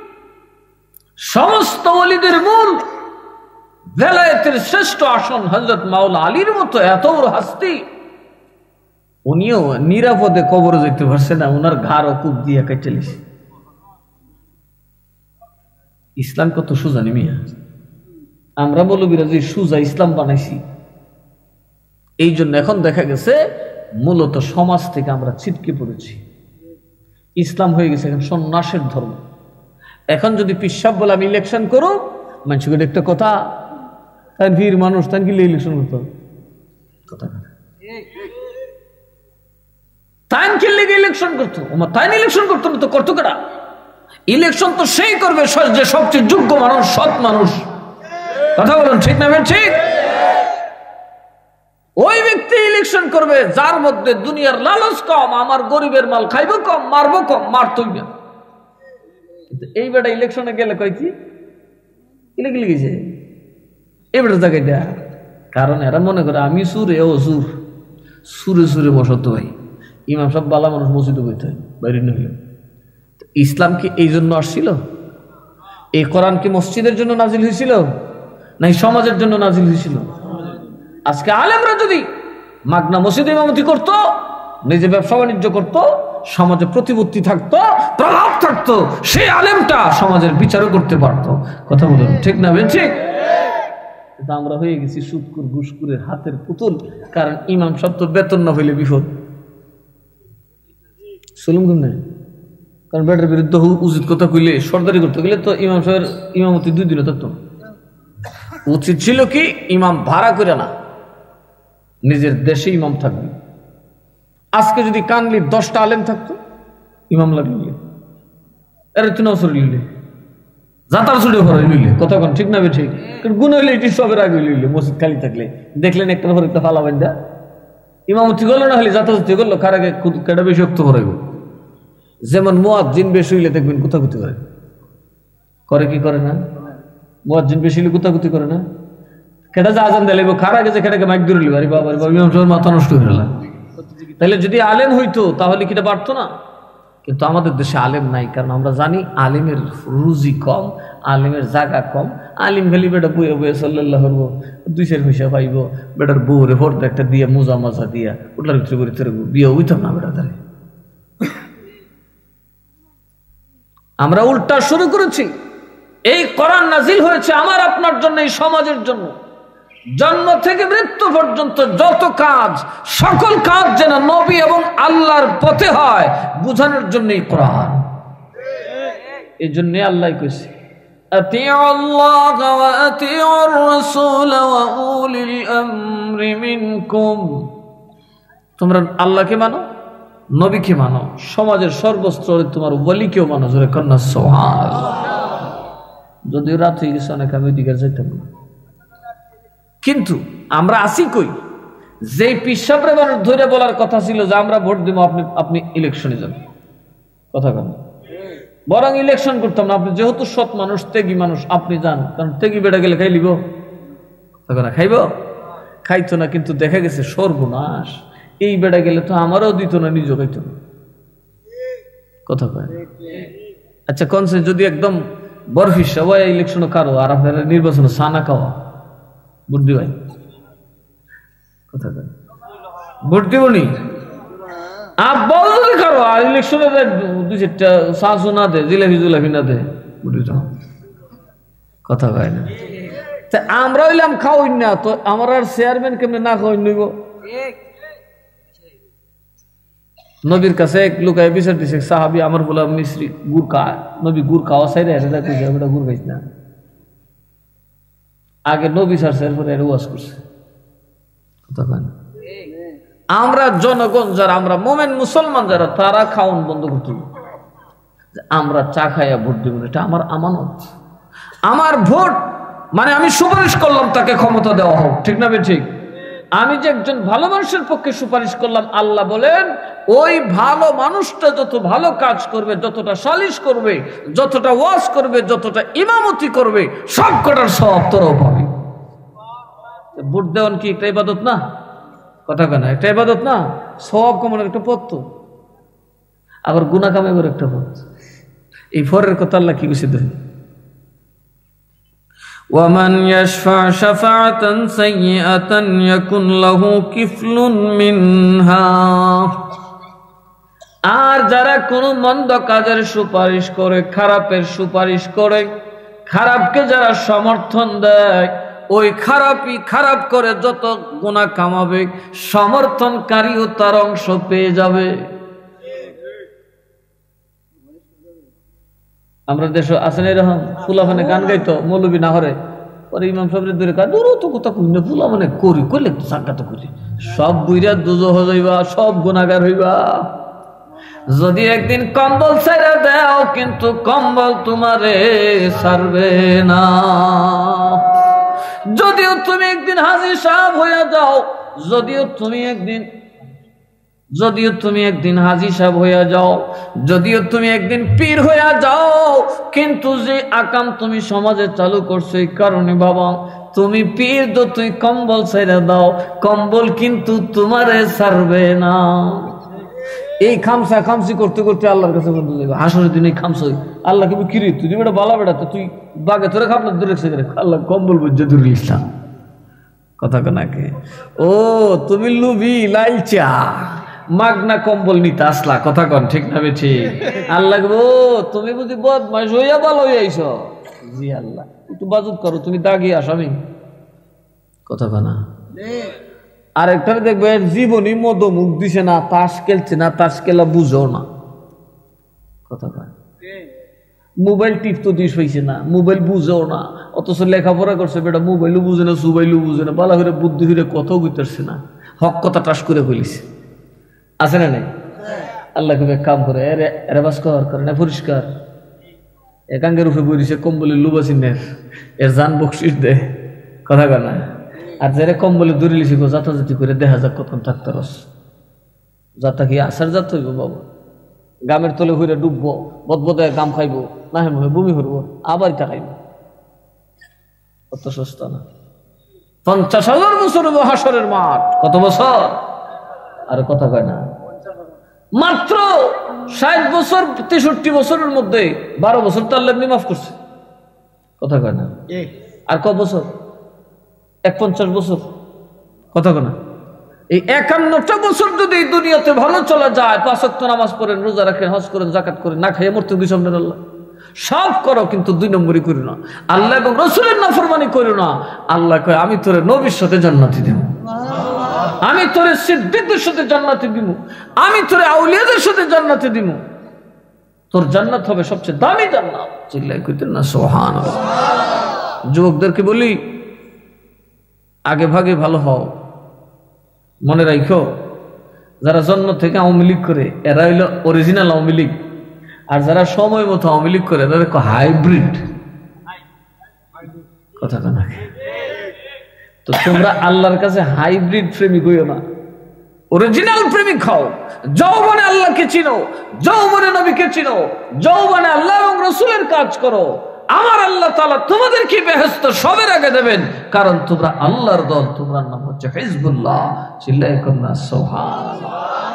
সমস্ত ওলিদের মূল, ভেলায়েতের শ্রেষ্ঠ আসন হযরত মাওলা আলীর মতো এত বড় হাস্তি, উনিও নিরাপদে কবরে যেতে পারছে না, ওনার ঘাড় কূপ দিয়ে কেটে লিছে। ইসলাম কত সোজা মিয়া, আমরা মৌলবীরা যে সুজা ইসলাম বানাইছি, এই জন্য এখন দেখা গেছে মূলত সমাজ থেকে আমরা ছিটকে পড়েছি। ইসলাম হয়ে গেছে এখন সন্ন্যাসের ধর্ম। এখন যদি পিসাব বলে আমি ইলেকশন করো, মানুষকে একটা কথা, তাই ভিড় মানুষ তাই কি ইলেকশন করতো, কথা তাই কি লেগে ইলেকশন করতো, তাই ইলেকশন করতো না তো করতো কেটা? ইলেকশন তো সেই করবে যে সবচেয়ে যোগ্য মানুষ, সৎ মানুষ। কথা বলুন ঠিক না? ঠিক। ওই ব্যক্তি ইলেকশন করবে যার মধ্যে দুনিয়ার লালচ কম, আমার গরিবের মাল খাইবো কম, মারবো কম, মারতই না। এই বেটা ইলেকশনে গেলে কয় কি ইলেক লিখেছে এই বেটা জায়গাটা, কারণ এরা মনে করে আমি সুরে ও সুর, সুরে সুরে বসত ভাই। ইমাম সব বালা মানুষ মসজিদে বইতে হয় বাইরে নইলে। ইসলাম কি এই জন্য আসছিল? এই কোরআন কি মসজিদের জন্য নাজিল হয়েছিল নাই সমাজের জন্য নাজিল হয়েছিল? আজকে আলেমরা যদি মাগনা মসজিদে ইমামতি করতো, নিজে ব্যবসা বাণিজ্য করতো, সমাজে প্রতিপত্তি থাকতো, প্রভাব থাকতো, সেই আলেমটা সমাজের বিচারও করতে পারতো। কথা বলুন ঠিক না? ঠিক। কিন্তু আমরা হয়ে গেছি সুদকুর ঘুষকুরের হাতের পুতুল। কারণ ইমাম সব তো বেতন না হইলে বিপদ। শুনুন না, কারণ বেটার বিরুদ্ধে উচিত কথা কইলে, সর্দারি করতে গেলে তো ইমাম সাহেবের ইমামতি দুই দিনে থাকতো। উচিত ছিল কি ইমাম ভাড়া করে না, নিজের দেশে ইমাম থাকবে। আজকে যদি কানলির দশটা আলেম থাকতো, ইমাম লাগলে এর তিন বছর লিলে যাতার ছুটে ভরে লিলে। কথা কোন ঠিক না? ঠিক। গুণ হইলে এটি সবের আগে লিলে। মসজিদ খালি থাকলে দেখলেন একটার পর একটা ফালা বান্ধা ইমামতি করলো না, হলে যাতায়াতি করলো, কার আগে কেটা বেশি শক্ত করে। যেমন মুয়াজ্জিন বেশি হইলে দেখবেন গুতাগুতি করে, করে কি করে না? মুয়াজ্জিন বেশি হইলে গুতাগুতি করে না? কেটা যা আজান দিলে কার আগে যে কেটাকে মাইক ধরে লিব, আরে বাবা ইমাম সাহেবের মাথা নষ্ট হয়ে গেল। তাহলে যদি আলেম হইতো তাহলে কিটা বাড়তো না? কিন্তু আমাদের দেশে আলেম নাই, কারণ আমরা জানি আলেমের রুজি কম, আলেমের জায়গা কম। আলিম খালি বেটা বইয়া বইয়া সাল্লাল্লাহু করবো, দুই চার পয়সা পাইব, বেটার বউরে ফর্দা একটা দিয়া মোজা মাজা দিয়া ওটার ভিতরে করে তেরে বিয়ে হইতাম না বেটা তারে। আমরা উল্টা শুরু করেছি। এই কোরআন নাজিল হয়েছে আমার আপনার জন্য, এই সমাজের জন্য। জন্ম থেকে মৃত্যু পর্যন্ত যত কাজ, সকল কাজ যেন নবী এবং আল্লাহর পথে হয়, বুঝানোর জন্যই কোরআন। এই জন্য আল্লাহ কইছে আতিউ আল্লাহ ওয়া আতিউর রাসূল ওয়া উলিল আমরি মিনকুম। তোমরা আল্লাহকে মানো, নবীকে মানো, সমাজের সর্বস্তরে তোমার ওয়ালিকেও মানো। জোরে কন্যা সুবহানাল্লাহ। যদিও রাত হয়ে গেছে, অনেক আমি দিকে যাইতাম না, কিন্তু আমরা আসি কই যে পিসাবরে মানুষ ধরে বলার কথা ছিল যে আমরা ভোট দিব, আপনি আপনি ইলেকশনে যান। কথা কেন? বরং ইলেকশন করতাম না, আপনি যেহেতু সৎ মানুষ, ত্যাগী মানুষ, আপনি যান। কারণ ত্যাগী বেটা গেলে খাই লিব, না খাইব, খাইতো না। কিন্তু দেখা গেছে সর্বনাশ, এই বেটা গেলে তো আমারও দিত না, নিজেও খাইতো না। কথা কয়? আচ্ছা কনসে যদি একদম বরফি সবাই ইলেকশন কারো, আর আপনারা নির্বাচন সানা খাওয়া ভোট দিবাই। কথা কয়? ভোট দিব নি আব্বাও যদি কারো, আর ইলেকশনে দুই চারটা শাঁসু না দে, জিলাপি জুলাপি না দে, ভোট দিত। কথা কয় না? আমরা হইলাম খাওয়াই না, তো আমার আর চেয়ারম্যান কেমনে না খাওয়াই নইব? নবীর কাছে এক লোকায় বিচার দিছে, সাহাবি আমার বলা মিশ্রি গুড় খায়, নবী গুড় খাওয়া চাইলে গুড় খাইস না। আগে নবী ছাড়ছে, এরপরে এর ওয়াজ করছে। কথা কয় না? আমরা জনগণ যারা, আমরা মোমেন মুসলমান যারা, তারা খাওয়ান বন্ধ করতে, আমরা চা খাইয়া ভোট দিব। এটা আমার আমানত, আমার ভোট। মানে আমি সুপারিশ করলাম তাকে ক্ষমতা দেওয়া হোক, ঠিক না? ঠিক। আমি যে একজন ভালো মানুষের পক্ষে সুপারিশ করলাম, আল্লাহ বলেন ওই ভালো মানুষটা যত ভালো কাজ করবে, যতটা সালিশ করবে, যতটা ওয়াজ করবে, যতটা ইমামতি করবে, সব কটার সওয়াব তোরাও পাবে। ভোট দেওয়ান কি একটা ইবাদত না? কথা কেন? একটা ইবাদত না? সওয়াব কামানোর একটা পথ তো, আবার গুনাহ কামানোর একটা পথ। এই ফরের কথা আল্লাহ কি কইছে দেখেন, وَمَنْ يَشْفَعْ شَفَاعَةً سَيِّئَةً يَكُنْ لَهُ كِفْلٌ مِنْهَا। আর যারা কোন মন্দ কাজের সুপারিশ করে, খারাপের সুপারিশ করে, খারাপকে যারা সমর্থন দেয়, ওই খারাপই খারাপ করে যত গুনাহ কামাবে সমর্থনকারীও তার অংশ পেয়ে যাবে। আমরা দেশে আছেন এরকম ফুলাফানে গান গাইতো মৌলবী না হরে পরে ইমাম সাহেবের দূরে কাজ দূর তো কথা কই না ফুলা মানে করি করলে তো সাক্ষাৎ করি সব বুইরা দুজহ হইবা সব গুনাহগার হইবা। যদি একদিন কম্বল ছেড়ে দাও কিন্তু কম্বল তোমারে ছাড়বে না। যদিও তুমি একদিন হাজী সাহেব হয়ে যাও, যদিও তুমি একদিন যদিও তুমি একদিন হাজী সাহেব হইয়া যাও, যদিও তুমি একদিন পীর হইয়া যাও, কিন্তু যে আকাম তুমি সমাজে চালু করছো এই কারণে বাবা তুমি পীর তো তুই কম্বল ছেড়ে দাও, কম্বল কিন্তু তোমারে ছাড়বে না। এই খামসা খামসি করতে করতে আল্লাহর কাছে বন্ধু যাবে হাসরের দিন এই খামসই আল্লাহ কিন্তু কিরি তুই বেটা বালা বেটা তো তুই বাগে তোরে খাপলা দূরে আল্লাহ কম্বল বুঝে দূরে ইসলাম কথা নাকি। ও তুমি লুবি লাইচা মাগনা কম্বল নিতে আসলা কথা কন ঠিক না বেঠি আল্লাহ গো তুমি বুঝি বদমাইশ হইয়া ভালো হয়ে আইছ জি আল্লাহ একটু বাজুত করো তুমি দাগি আসামি কথা কনা। আরেকটা দেখবে জীবনী মদ মুখ দিছে না তাস খেলছে না তাস খেলা বুঝো না কথা কয় মোবাইল টিপ তো দিস হয়েছে না মোবাইল বুঝো না অথচ লেখাপড়া করছে বেটা মোবাইলও বুঝে না সুবাইলও বুঝে না বালা করে বুদ্ধি হইরে কথাও বুঝতেছে না হক কথা টাস করে ফেলিছে আছে না নাই। আল্লাহ খুব এক কাম করে এরে এরে বাস কর করে না পরিষ্কার একাঙ্গের উপরে বইছে কম্বলের লুবাসিনের এর জান বকশিস দে কথা কয় না। আর যারা কম্বলে দূরে লিখি গো যাতাযাতি করে দেখা যাক কতক্ষণ থাকতে রস যাতা কি আসার যাত হইব বাবা গামের তলে হইরে ডুববো বদবদায় গাম খাইবো না হেম হয়ে বমি করবো আবার ইটা খাইব কত সস্তা না। পঞ্চাশ হাজার বছর হাসরের মাঠ কত বছর আর কথা কয় না মাত্র ষাট বছর তেষট্টি বছরের মধ্যে বারো বছর তো আল্লাহ মাফ করছে কথা কয় না। আর ক বছর এক পঞ্চাশ বছর কথা কনা এই একান্নটা বছর যদি এই দুনিয়াতে ভালো চলা যায় পাঁচ ওয়াক্ত নামাজ পড়েন রোজা রাখেন হজ করেন জাকাত করেন না খাইয়ে মরতে কি সামনে আল্লাহ সব করো কিন্তু দুই নম্বরই করি না আল্লাহ এবং রসুলের নাফরমানি করি না। আল্লাহ কয় আমি তোরে নবীর সাথে জান্নাতি দেব আমি তোরে সিদ্দিকদের সাথে জান্নাতি দিব আমি তোরে আউলিয়াদের সাথে জান্নাতি দিব তোর জান্নাত হবে সবচেয়ে দামি জান্নাত চিল্লাই কইতেন না সুবহানাল্লাহ। যুবকদেরকে বলি আগে ভাগে ভালো হও মনে রাখো যারা জন্ম থেকে আওয়ামী লীগ করে এরা হইল অরিজিনাল আওয়ামী লীগ আর যারা সময় মতো আওয়ামী লীগ করে তাদের হাইব্রিড কথা না। তো তোমরা আল্লাহর কাছে হাইব্রিড প্রেমিক হইও না অরিজিনাল প্রেমিক হও। যৌবনে আল্লাহকে চিনো যৌবনে নবীকে চিনো যৌবনে আল্লাহ এবং রাসূলের কাজ করো আমার আল্লাহ তাআলা তোমাদেরকে বেহেশত সবের আগে দেবেন কারণ তোমরা আল্লাহর দল তোমার নাম হচ্ছে হিজবুল্লাহ চিল্লায়ে কন্না সুবহানাল্লাহ।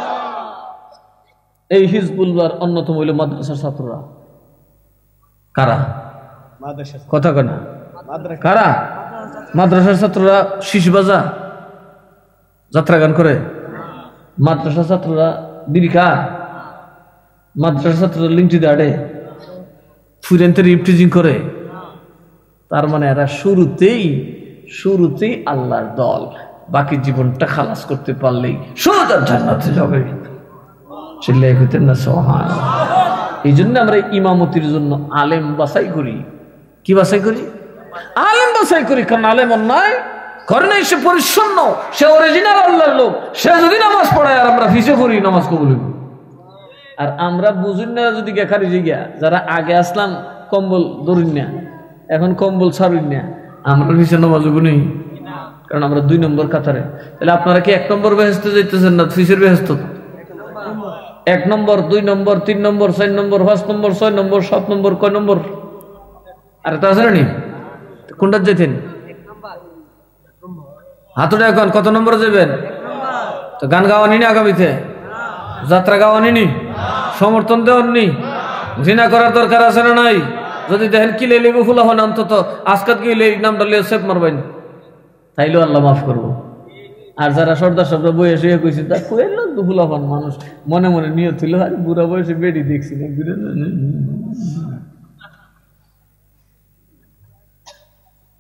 এই হিজবুল্লাহর অন্যতম হইল মাদ্রাসার ছাত্ররা কারা মাদ্রাসা কথা কনা কারা মাদ্রাসার ছাত্ররা শীষ বাজা যাত্রা গান করে মাদ্রাসার ছাত্ররা বিড়ি খায় মাদ্রাসার ছাত্ররা লিংটি দাঁড়ে ফুরেন্তের ইফটিজিং করে তার মানে এরা শুরুতেই শুরুতেই আল্লাহর দল বাকি জীবনটা খালাস করতে পারলেই সোজা জান্নাতে যাবে চিল্লায়ে কইতেন না সুবহানাল্লাহ। এই জন্য আমরা ইমামতির জন্য আলেম বাছাই করি কি বাছাই করি আলেম বাছাই করি কারণ আলেম অন্যায় করে নাই সে পরিচ্ছন্ন সে অরিজিনাল আল্লাহর লোক সে যদি নামাজ পড়ায় আর আমরা ফিসে পড়ি নামাজ কবুল হইব। আর আমরা বুঝুন না যদি গেখারি জিগা যারা আগে আসলাম কম্বল ধরুন না এখন কম্বল ছাড়ুন না আমরা ফিসে নামাজ হইব নেই কারণ আমরা দুই নম্বর কাতারে। তাহলে আপনারা কি এক নম্বর বেহেশতে যাইতেছেন না ফিসের বেহেশত এক নম্বর দুই নম্বর তিন নম্বর চার নম্বর পাঁচ নম্বর ছয় নম্বর সাত নম্বর কয় নম্বর আর তা আছে নি কোনটা যেতেন হাতুড়ে এখন কত নম্বর যাবেন তো গান গাওয়ানি নি আগামীতে যাত্রা গাওয়ানি নি সমর্থন দেওয়ানি ঘৃণা করার দরকার আছে না নাই যদি দেখেন কি লেবু ফুলা হন অন্তত আজকাল কি নামটা লিয়ে সেফ মারবেন তাইলেও আল্লাহ মাফ করবো। আর যারা সর্দার সবরা বয়সে কইছে তা কইল ফুলা হন মানুষ মনে মনে নিয়ত ছিল আর বুড়া বয়সে বেড়ি দেখছি না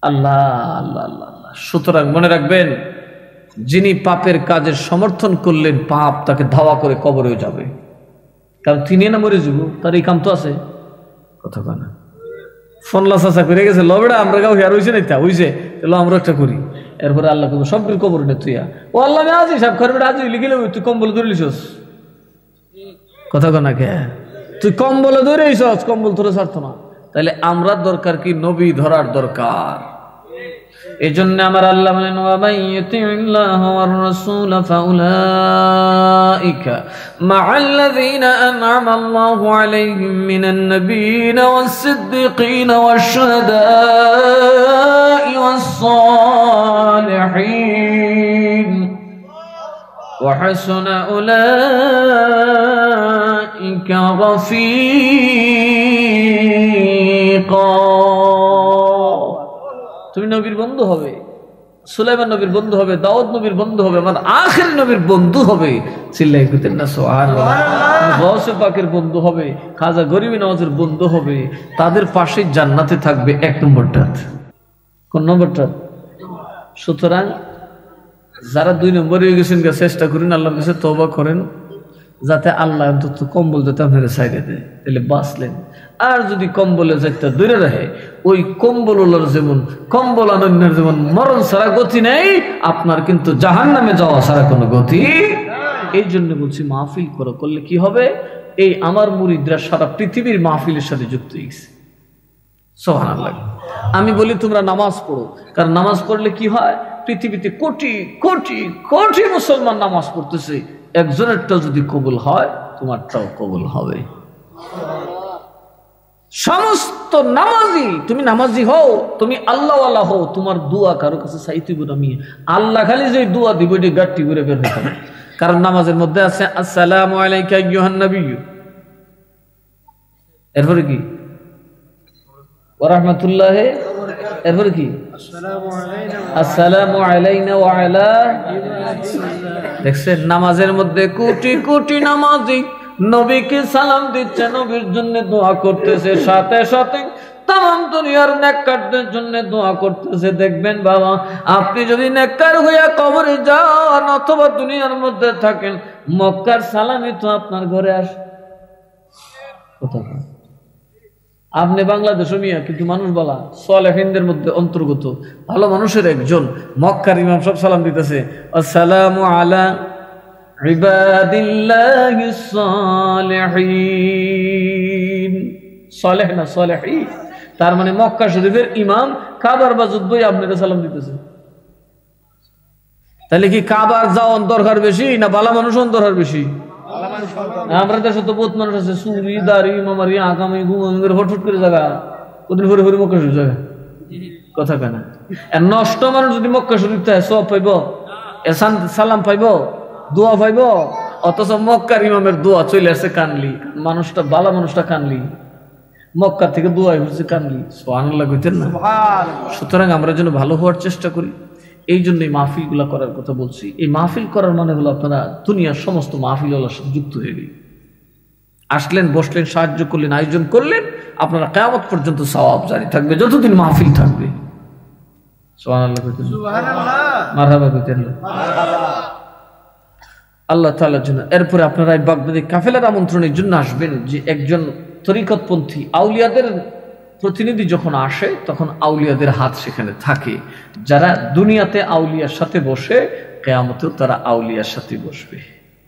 আল্লাহ আল্লাহ আল্লাহ আল্লাহ। সুতরাং মনে রাখবেন, যিনি পাপের কাজের সমর্থন করলেন, পাপ তাকে ধাওয়া করে কবরেও যাবে, কারণ তিনি না মরে যাব, তার এই কাম তো আছে। কথা কানা ফোনলা চাষা করে গেছে, লবেড়া আমরা গাও হেয়ার হয়েছে না হয়েছে, এলো আমরা একটা করি। এরপরে আল্লাহ কবর সবের কবর নে তুই ও আল্লাহ আমি আজি সব খরবে আজি লিখে তুই কম্বল ধরে লিছস। কথা কানা কে তুই কম্বল ধরে আইছস, কম্বল ধরে ছাড়তো না। তাহলে আমরা দরকার কি নবী ধরার দরকার। এই জন্য আমার আল্লাহ বলেন ওয়া মাইয়ুতিল্লাহ ওয়ার রাসূল ফাউলাইকা মা'আল্লাযীনা আন'আমা আল্লাহু আলাইহিম মিনান নাবিয়্যিনা ওয়াস-সিদ্দীকিনা ওয়াশ-শুহাদা'i ওয়াস-সালিহিন ওয়া হাসুনা উলাইকা রাফীকা। তুমি নবীর বন্ধু হবে, সুলাইমান নবীর বন্ধু হবে, দাউদ নবীর বন্ধু হবে, আমার আখির নবীর বন্ধু হবে। চিল্লাই কইতেন না সুবহানাল্লাহ। গৌসে পাকের বন্ধু হবে, খাজা গরিবী নওয়াজের বন্ধু হবে, তাদের পাশে জান্নাতে থাকবে। এক নম্বরটা কোন নম্বরটা? সুতরাং যারা দুই নম্বর হয়ে গেছেন, চেষ্টা করেন আল্লাহর কাছে তওবা করেন, যাতে আল্লাহ অন্তত কম্বল যাতে আপনারা সাইডে দেয়, তাহলে বাঁচলেন। আর যদি কম্বলে যাইতে দূরে রাখে, ওই কম্বল যেমন কম্বল আনন্দের যেমন মরণ ছাড়া গতি নেই, আপনার কিন্তু জাহান্নামে যাওয়া ছাড়া কোনো গতি। এই জন্য বলছি মাহফিল করো, করলে কি হবে? এই আমার মুরিদরা সারা পৃথিবীর মাহফিলের সাথে যুক্ত হয়েছে। সুবহানাল্লাহ। আমি বলি তোমরা নামাজ পড়ো, কারণ নামাজ পড়লে কি হয়, পৃথিবীতে কোটি কোটি কোটি মুসলমান নামাজ পড়তেছে, একজনেরটাও যদি কবুল হয় তোমারটাও কবুল হবে। সমস্ত নামাজি, তুমি নামাজি হও, তুমি আল্লাহওয়ালা হও, তোমার দোয়া কারো কাছে চাইতে আমি আল্লাহ খালি যে দোয়া দিব এটি গাঠটি ঘুরে বের হতে হবে। কারণ নামাজের মধ্যে আছে আসসালামু আলাইকা আইয়ুহান নাবিয়্যু, এরপরে কি ওয়া রাহমাতুল্লাহি, এরপরে কি আসসালামু আলাইনা ওয়া আলা। দেখছেন নামাজের মধ্যে কোটি কোটি নামাজি নবীকে সালাম দিচ্ছে, নবীর জন্য দোয়া করতেছে, সাথে সাথে তাম দুনিয়ার নেককারদের জন্য দোয়া করতেছে। দেখবেন বাবা, আপনি যদি নেককার হইয়া কবরে যান অথবা দুনিয়ার মধ্যে থাকেন, মক্কার সালামি তো আপনার ঘরে আসে। কথা আপনি বাংলাদেশও মিয়া, কিন্তু মানুষ বলা সালেহিনদের মধ্যে অন্তর্গত ভালো মানুষের একজন, মক্কার ইমাম সব সালাম দিতেছে, আসসালামু আলা ইবাদিল্লাহিস সালিহিন। সালেহ না সালেহীন, তার মানে মক্কা শরীফের ইমাম কাবার বাজুদ বই আপনাদের সালাম দিতেছে। তাহলে কি কাবার যাওয়ার দরকার বেশি না ভালো মানুষ দরকার বেশি? আমরা দেশে তো বহুত মানুষ আছে চুরি দাড়ি মামারি আগামী ঘুমের হটফট করে জায়গা ওদিন ভরে ভরে মক্কা শরীফ জায়গা। কথা কেনা নষ্ট মানুষ যদি মক্কা শরীফ থাকে সব পাইব, এসান সালাম পাইব, দোয়া পাইব, অথচ মক্কার ইমামের দোয়া চলে আসছে কানলি, মানুষটা ভালো মানুষটা কানলি, মক্কা থেকে দোয়া হচ্ছে কানলি। সুবহানাল্লাহ কইতেন না? সুতরাং আমরা যেন ভালো হওয়ার চেষ্টা করি, এই জন্যই মাহফিল গুলা করার কথা বলছি। এই মাহফিল করার মানে হলো আপনারা দুনিয়ার সমস্ত মাহফিল সাথে যুক্ত হয়ে গেলেন, আসলেন, বসলেন, সাহায্য করলেন, আয়োজন করলেন, আপনারা কিয়ামত পর্যন্ত সওয়াব জারি থাকবে যতদিন মাহফিল থাকবে। সুবহানাল্লাহ কইতেন? সুবহানাল্লাহ, মারহাবা কইতেন? আল্লাহ তাআলার জন্য। এরপরে আপনারা এই বাগদাদি কাফেলার আমন্ত্রণের জন্য আসবেন, যে একজন তরিকতপন্থী আউলিয়াদের প্রতিনিধি যখন আসে তখন আউলিয়াদের হাত সেখানে থাকে। যারা দুনিয়াতে আউলিয়ার সাথে বসে, কিয়ামতেও তারা আউলিয়ার সাথে বসবে।